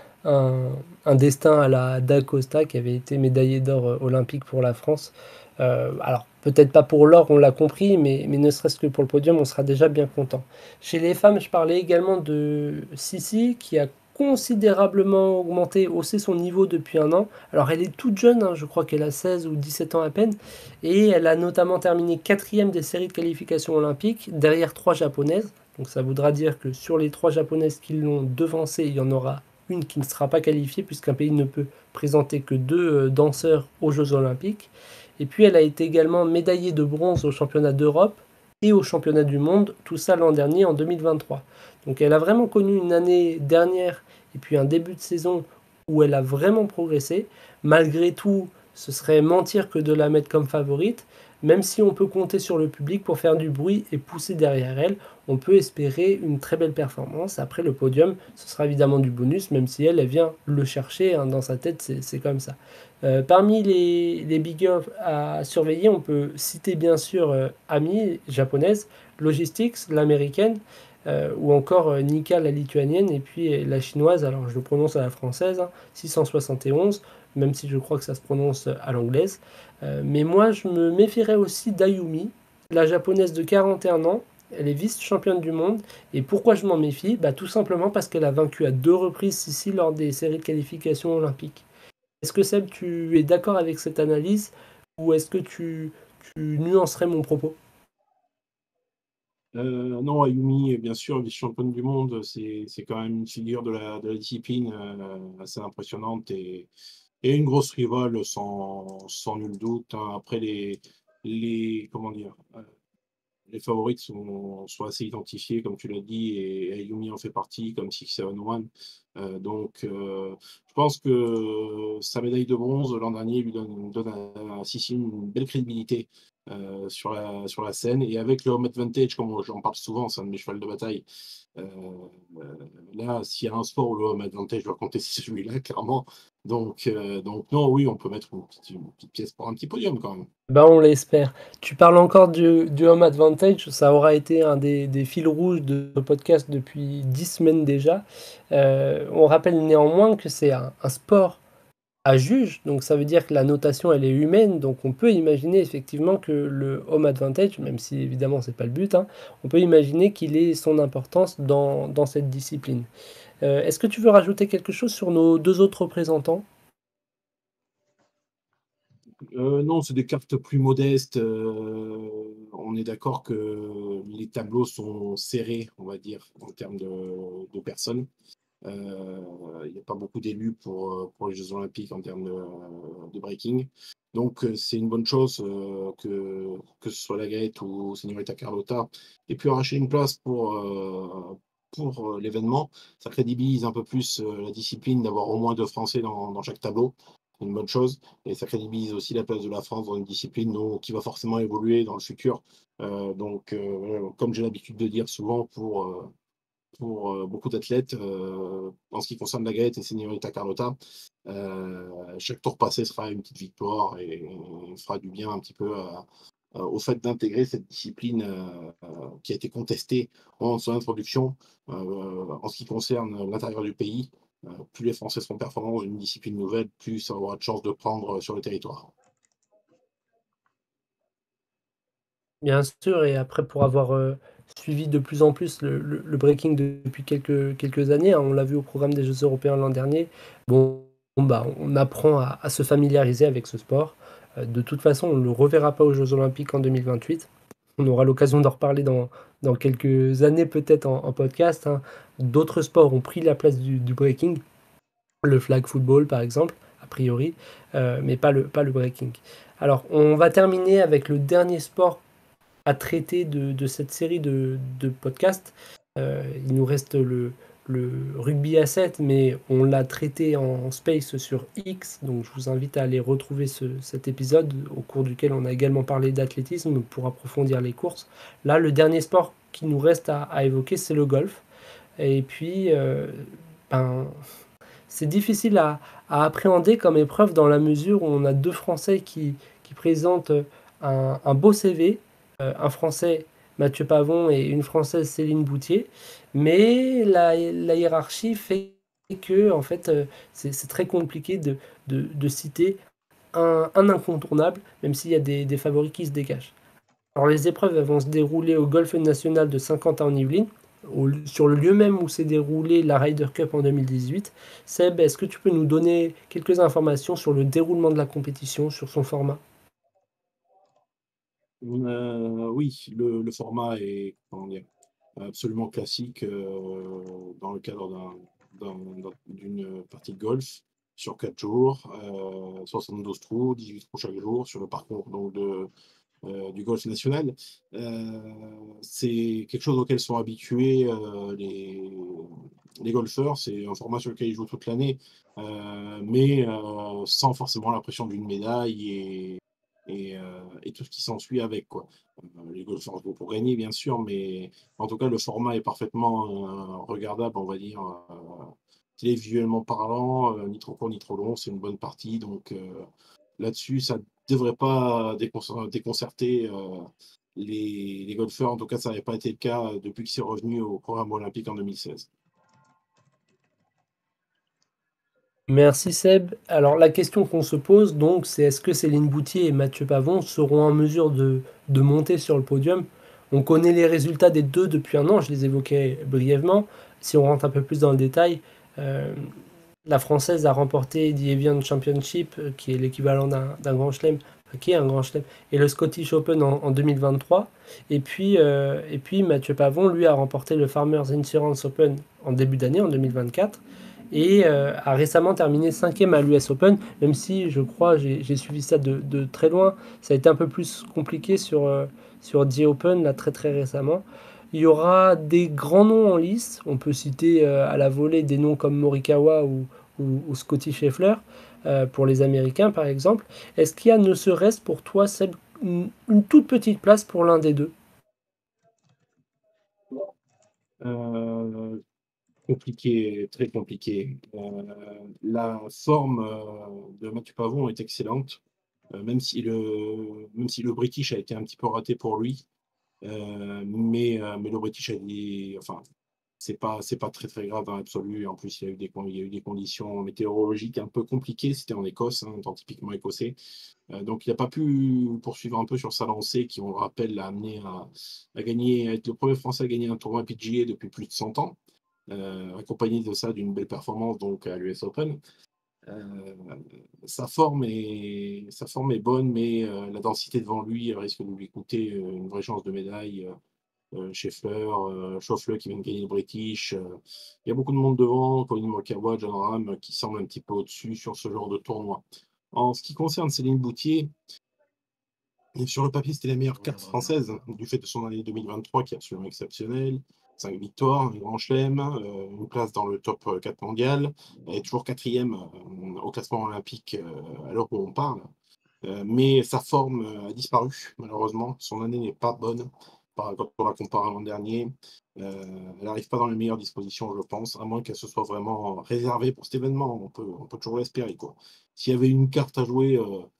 un destin à la Da Costa qui avait été médaillé d'or olympique pour la France. Alors peut-être pas pour l'or, on l'a compris, mais ne serait-ce que pour le podium, on sera déjà bien content. Chez les femmes, je parlais également de Sissi qui a considérablement augmenté, haussé son niveau depuis un an. Alors elle est toute jeune, hein, je crois qu'elle a 16 ou 17 ans à peine, et elle a notamment terminé 4e des séries de qualification olympiques, derrière 3 japonaises. Donc ça voudra dire que sur les 3 japonaises qui l'ont devancée, il y en aura une qui ne sera pas qualifiée, puisqu'un pays ne peut présenter que 2 danseurs aux Jeux olympiques. Et puis elle a été également médaillée de bronze au championnat d'Europe et au championnat du monde, tout ça l'an dernier en 2023. Donc elle a vraiment connu une année dernière et puis un début de saison où elle a vraiment progressé. Malgré tout, ce serait mentir que de la mettre comme favorite. Même si on peut compter sur le public pour faire du bruit et pousser derrière elle, on peut espérer une très belle performance. Après le podium, ce sera évidemment du bonus, même si elle vient le chercher, hein, dans sa tête, c'est comme ça. Parmi les big girls à surveiller, on peut citer bien sûr Ami, japonaise, Logistics, l'américaine, ou encore Nika, la lituanienne, et puis la chinoise, alors je le prononce à la française, hein, 671, même si je crois que ça se prononce à l'anglaise. Mais moi, je me méfierais aussi d'Ayumi, la japonaise de 41 ans. Elle est vice-championne du monde. Et pourquoi je m'en méfie? Tout simplement parce qu'elle a vaincu à 2 reprises ici lors des séries de qualification olympiques. Est-ce que Seb, tu es d'accord avec cette analyse ou est-ce que tu tu nuancerais mon propos? Non, Ayumi, bien sûr, vice-championne du monde, c'est quand même une figure de la discipline assez impressionnante et une grosse rivale sans nul doute, hein. Après, comment dire, les favorites sont assez identifiés, comme tu l'as dit, et Ayumi en fait partie, comme 671. Je pense que sa médaille de bronze l'an dernier lui donne à Sissi une belle crédibilité sur la scène. Et avec le home advantage, comme j'en parle souvent, c'est un de mes chevals de bataille. Euh, Là, s'il y a un sport où le home advantage doit compter, c'est celui-là, clairement. Donc non, oui, on peut mettre une petite pièce pour un petit podium quand même. Ben, on l'espère. Tu parles encore du home advantage, ça aura été un des fils rouges de ce podcast depuis 10 semaines déjà. On rappelle néanmoins que c'est un sport à juge, donc ça veut dire que la notation elle est humaine, donc on peut imaginer effectivement que le home advantage, même si évidemment c'est pas le but, hein, on peut imaginer qu'il ait son importance dans cette discipline. Est-ce que tu veux rajouter quelque chose sur nos deux autres représentants? Non, c'est des cartes plus modestes. On est d'accord que les tableaux sont serrés, on va dire, en termes de personnes. Il n'y a pas beaucoup d'élus pour les Jeux Olympiques en termes de breaking. Donc, c'est une bonne chose que ce soit Lagrette ou Señorita Carlota ait pu arracher une place pour l'événement. Ça crédibilise un peu plus la discipline d'avoir au moins 2 Français dans chaque tableau. C'est une bonne chose. Et ça crédibilise aussi la place de la France dans une discipline qui va forcément évoluer dans le futur. Voilà, comme j'ai l'habitude de dire souvent pour beaucoup d'athlètes, en ce qui concerne la Gaët et Señorita Carlota, chaque tour passé sera une petite victoire et fera du bien un petit peu au fait d'intégrer cette discipline qui a été contestée en son introduction. En ce qui concerne l'intérieur du pays, plus les Français seront performants dans une discipline nouvelle, plus ça aura de chances de prendre sur le territoire. Bien sûr, et après pour avoir suivi de plus en plus le breaking depuis quelques années, hein, on l'a vu au programme des Jeux européens l'an dernier, bah, on apprend à se familiariser avec ce sport. De toute façon, on ne le reverra pas aux Jeux olympiques en 2028. On aura l'occasion d'en reparler dans quelques années peut-être en podcast, hein. D'autres sports ont pris la place du breaking, le flag football par exemple, a priori, mais pas le breaking. Alors, on va terminer avec le dernier sport à traiter de cette série de podcasts. Il nous reste le rugby à 7, mais on l'a traité en space sur X, donc je vous invite à aller retrouver cet épisode au cours duquel on a également parlé d'athlétisme pour approfondir les courses. Là, le dernier sport qui nous reste à évoquer, c'est le golf. Et puis, c'est difficile à appréhender comme épreuve dans la mesure où on a 2 Français qui présentent un beau CV, un Français, Mathieu Pavon, et une Française, Céline Boutier. Mais la hiérarchie fait que en fait, c'est très compliqué de citer un incontournable, même s'il y a des favoris qui se dégagent. Alors les épreuves elles vont se dérouler au Golf National de Saint-Quentin en Yvelines, sur le lieu même où s'est déroulée la Ryder Cup en 2018. Seb, est-ce que tu peux nous donner quelques informations sur le déroulement de la compétition, sur son format? Oui, le format est, comment dire, absolument classique dans le cadre d'une partie de golf sur 4 jours, 72 trous, 18 trous chaque jour sur le parcours donc du golf national. C'est quelque chose auquel sont habitués les golfeurs. C'est un format sur lequel ils jouent toute l'année, mais sans forcément la pression d'une médaille et tout ce qui s'ensuit avec, quoi. Les golfeurs jouent pour gagner, bien sûr, mais en tout cas, le format est parfaitement regardable, on va dire, télévisuellement parlant, ni trop court ni trop long. C'est une bonne partie, donc là-dessus, ça ne devrait pas déconcerter les golfeurs. En tout cas, ça n'avait pas été le cas depuis que c'est revenu au programme olympique en 2016. Merci Seb. Alors la question qu'on se pose donc, c'est est-ce que Céline Boutier et Mathieu Pavon seront en mesure de monter sur le podium? On connaît les résultats des deux depuis un an, je les évoquais brièvement. Si on rentre un peu plus dans le détail, la Française a remporté The Evian Championship, qui est l'équivalent d'un grand chelem, qui est un grand chelem, et le Scottish Open en 2023. Et puis Mathieu Pavon, lui, a remporté le Farmers Insurance Open en début d'année, en 2024, et a récemment terminé 5e à l'US Open, même si je crois, j'ai suivi ça de très loin. Ça a été un peu plus compliqué sur The Open, là, très très récemment. Il y aura des grands noms en lice. On peut citer à la volée des noms comme Morikawa ou Scottie Scheffler, pour les Américains par exemple. Est-ce qu'il y a, ne serait-ce pour toi, Seb, une toute petite place pour l'un des deux? Euh, Compliqué, très compliqué. La forme de Mathieu Pavon est excellente, même si le British a été un petit peu raté pour lui. Mais le British a dit, enfin, c'est pas très très grave dans l'absolu. En plus, il y a eu des conditions météorologiques un peu compliquées. C'était en Écosse, hein, étant typiquement écossais. Donc, il n'a pas pu poursuivre un peu sur sa lancée, qui, on le rappelle, l'a amené à gagner, à être le premier Français à gagner un tournoi PGA depuis plus de 100 ans, accompagné de ça d'une belle performance donc à l'US Open. Euh, sa forme est bonne, mais la densité devant lui risque de lui coûter une vraie chance de médaille. Scheffler, Schauffele qui vient de gagner le British. Il y a beaucoup de monde devant, Collin Morikawa, Jon Rahm, qui semble un petit peu au-dessus sur ce genre de tournoi. En ce qui concerne Céline Boutier, sur le papier, c'était la meilleure carte française, du fait de son année 2023 qui est absolument exceptionnelle. 5 victoires, un grand chelem, une place dans le top 4 mondial. Elle est toujours 4e au classement olympique à l'heure où on parle. Mais sa forme a disparu, malheureusement. Son année n'est pas bonne quand on la compare à l'an dernier. Elle n'arrive pas dans les meilleures dispositions, je pense, à moins qu'elle se soit vraiment réservée pour cet événement. On peut toujours l'espérer, quoi. S'il y avait une carte à jouer,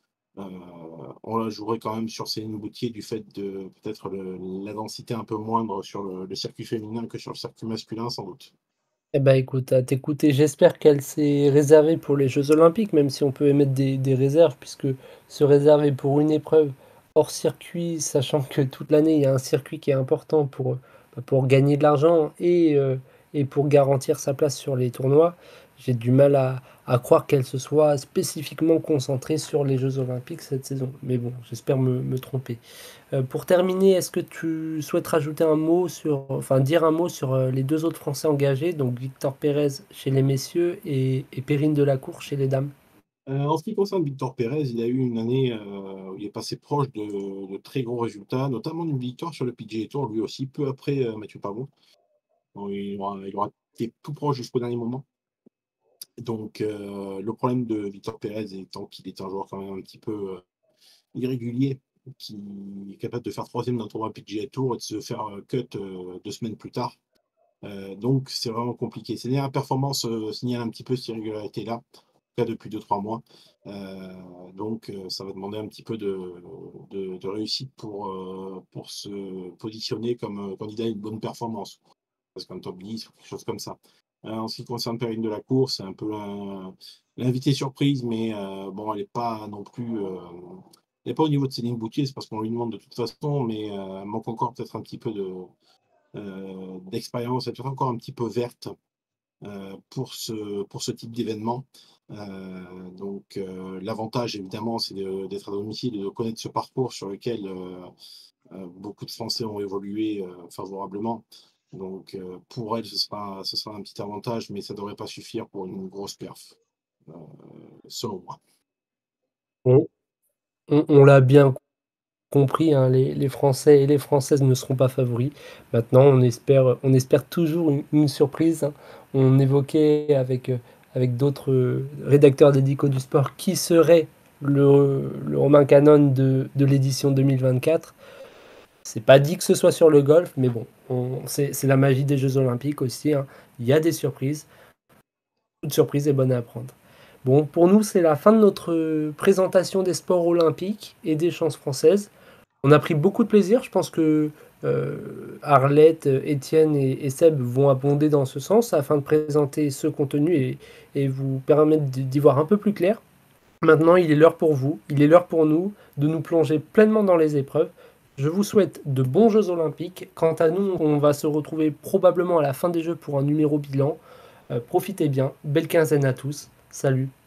on la jouerait quand même sur Céline Boutier, du fait de peut-être la densité un peu moindre sur le circuit féminin que sur le circuit masculin, sans doute. Eh ben écoute, à t'écouter, j'espère qu'elle s'est réservée pour les Jeux Olympiques, même si on peut émettre des réserves, puisque se réserver pour une épreuve hors circuit, sachant que toute l'année il y a un circuit qui est important pour gagner de l'argent et pour garantir sa place sur les tournois, j'ai du mal à croire qu'elle se soit spécifiquement concentrée sur les Jeux Olympiques cette saison. Mais bon, j'espère me tromper. Pour terminer, est-ce que tu souhaites rajouter un mot enfin dire un mot sur les deux autres Français engagés, donc Victor Pérez chez les messieurs et Perrine Delacour chez les dames? En ce qui concerne Victor Pérez, il a eu une année où il est passé proche de très gros résultats, notamment une victoire sur le PGA Tour, lui aussi, peu après Mathieu Pavon. Bon, il aura été tout proche jusqu'au dernier moment. Donc, le problème de Victor Pérez étant qu'il est un joueur quand même un petit peu irrégulier, qui est capable de faire 3e d'un tournoi PGA Tour et de se faire cut 2 semaines plus tard. Donc, c'est vraiment compliqué. Ses dernières performances signalent un petit peu cette irrégularité-là, en tout cas depuis 2-3 mois. Donc, ça va demander un petit peu de réussite pour se positionner comme candidat à une bonne performance, parce qu'un top 10 ou quelque chose comme ça. En ce qui concerne Perrine Delacour, c'est un peu l'invité surprise, mais bon, elle n'est pas non plus. Elle n'est pas au niveau de Céline Boutier, c'est parce qu'on lui demande de toute façon, mais elle manque encore peut-être un petit peu d'expérience, elle est peut-être encore un petit peu verte pour ce type d'événement. Donc, l'avantage, évidemment, c'est d'être à domicile et de connaître ce parcours sur lequel beaucoup de Français ont évolué favorablement. Donc, pour elle, ce sera un petit avantage, mais ça ne devrait pas suffire pour une grosse perf, selon moi. On l'a bien compris, hein, les Français et les Françaises ne seront pas favoris. Maintenant, on espère toujours une surprise, hein. On évoquait avec d'autres rédacteurs d'édico du sport qui serait le Romain Canon de l'édition 2024. C'est pas dit que ce soit sur le golf, mais bon, c'est la magie des Jeux Olympiques aussi, hein. Il y a des surprises. Toute surprise est bonne à apprendre. Bon, pour nous, c'est la fin de notre présentation des sports olympiques et des chances françaises. On a pris beaucoup de plaisir. Je pense que Arlette, Étienne et Seb vont abonder dans ce sens afin de présenter ce contenu et vous permettre d'y voir un peu plus clair. Maintenant, il est l'heure pour vous, il est l'heure pour nous de nous plonger pleinement dans les épreuves. Je vous souhaite de bons Jeux Olympiques. Quant à nous, on va se retrouver probablement à la fin des Jeux pour un numéro bilan. Profitez bien. Belle quinzaine à tous. Salut.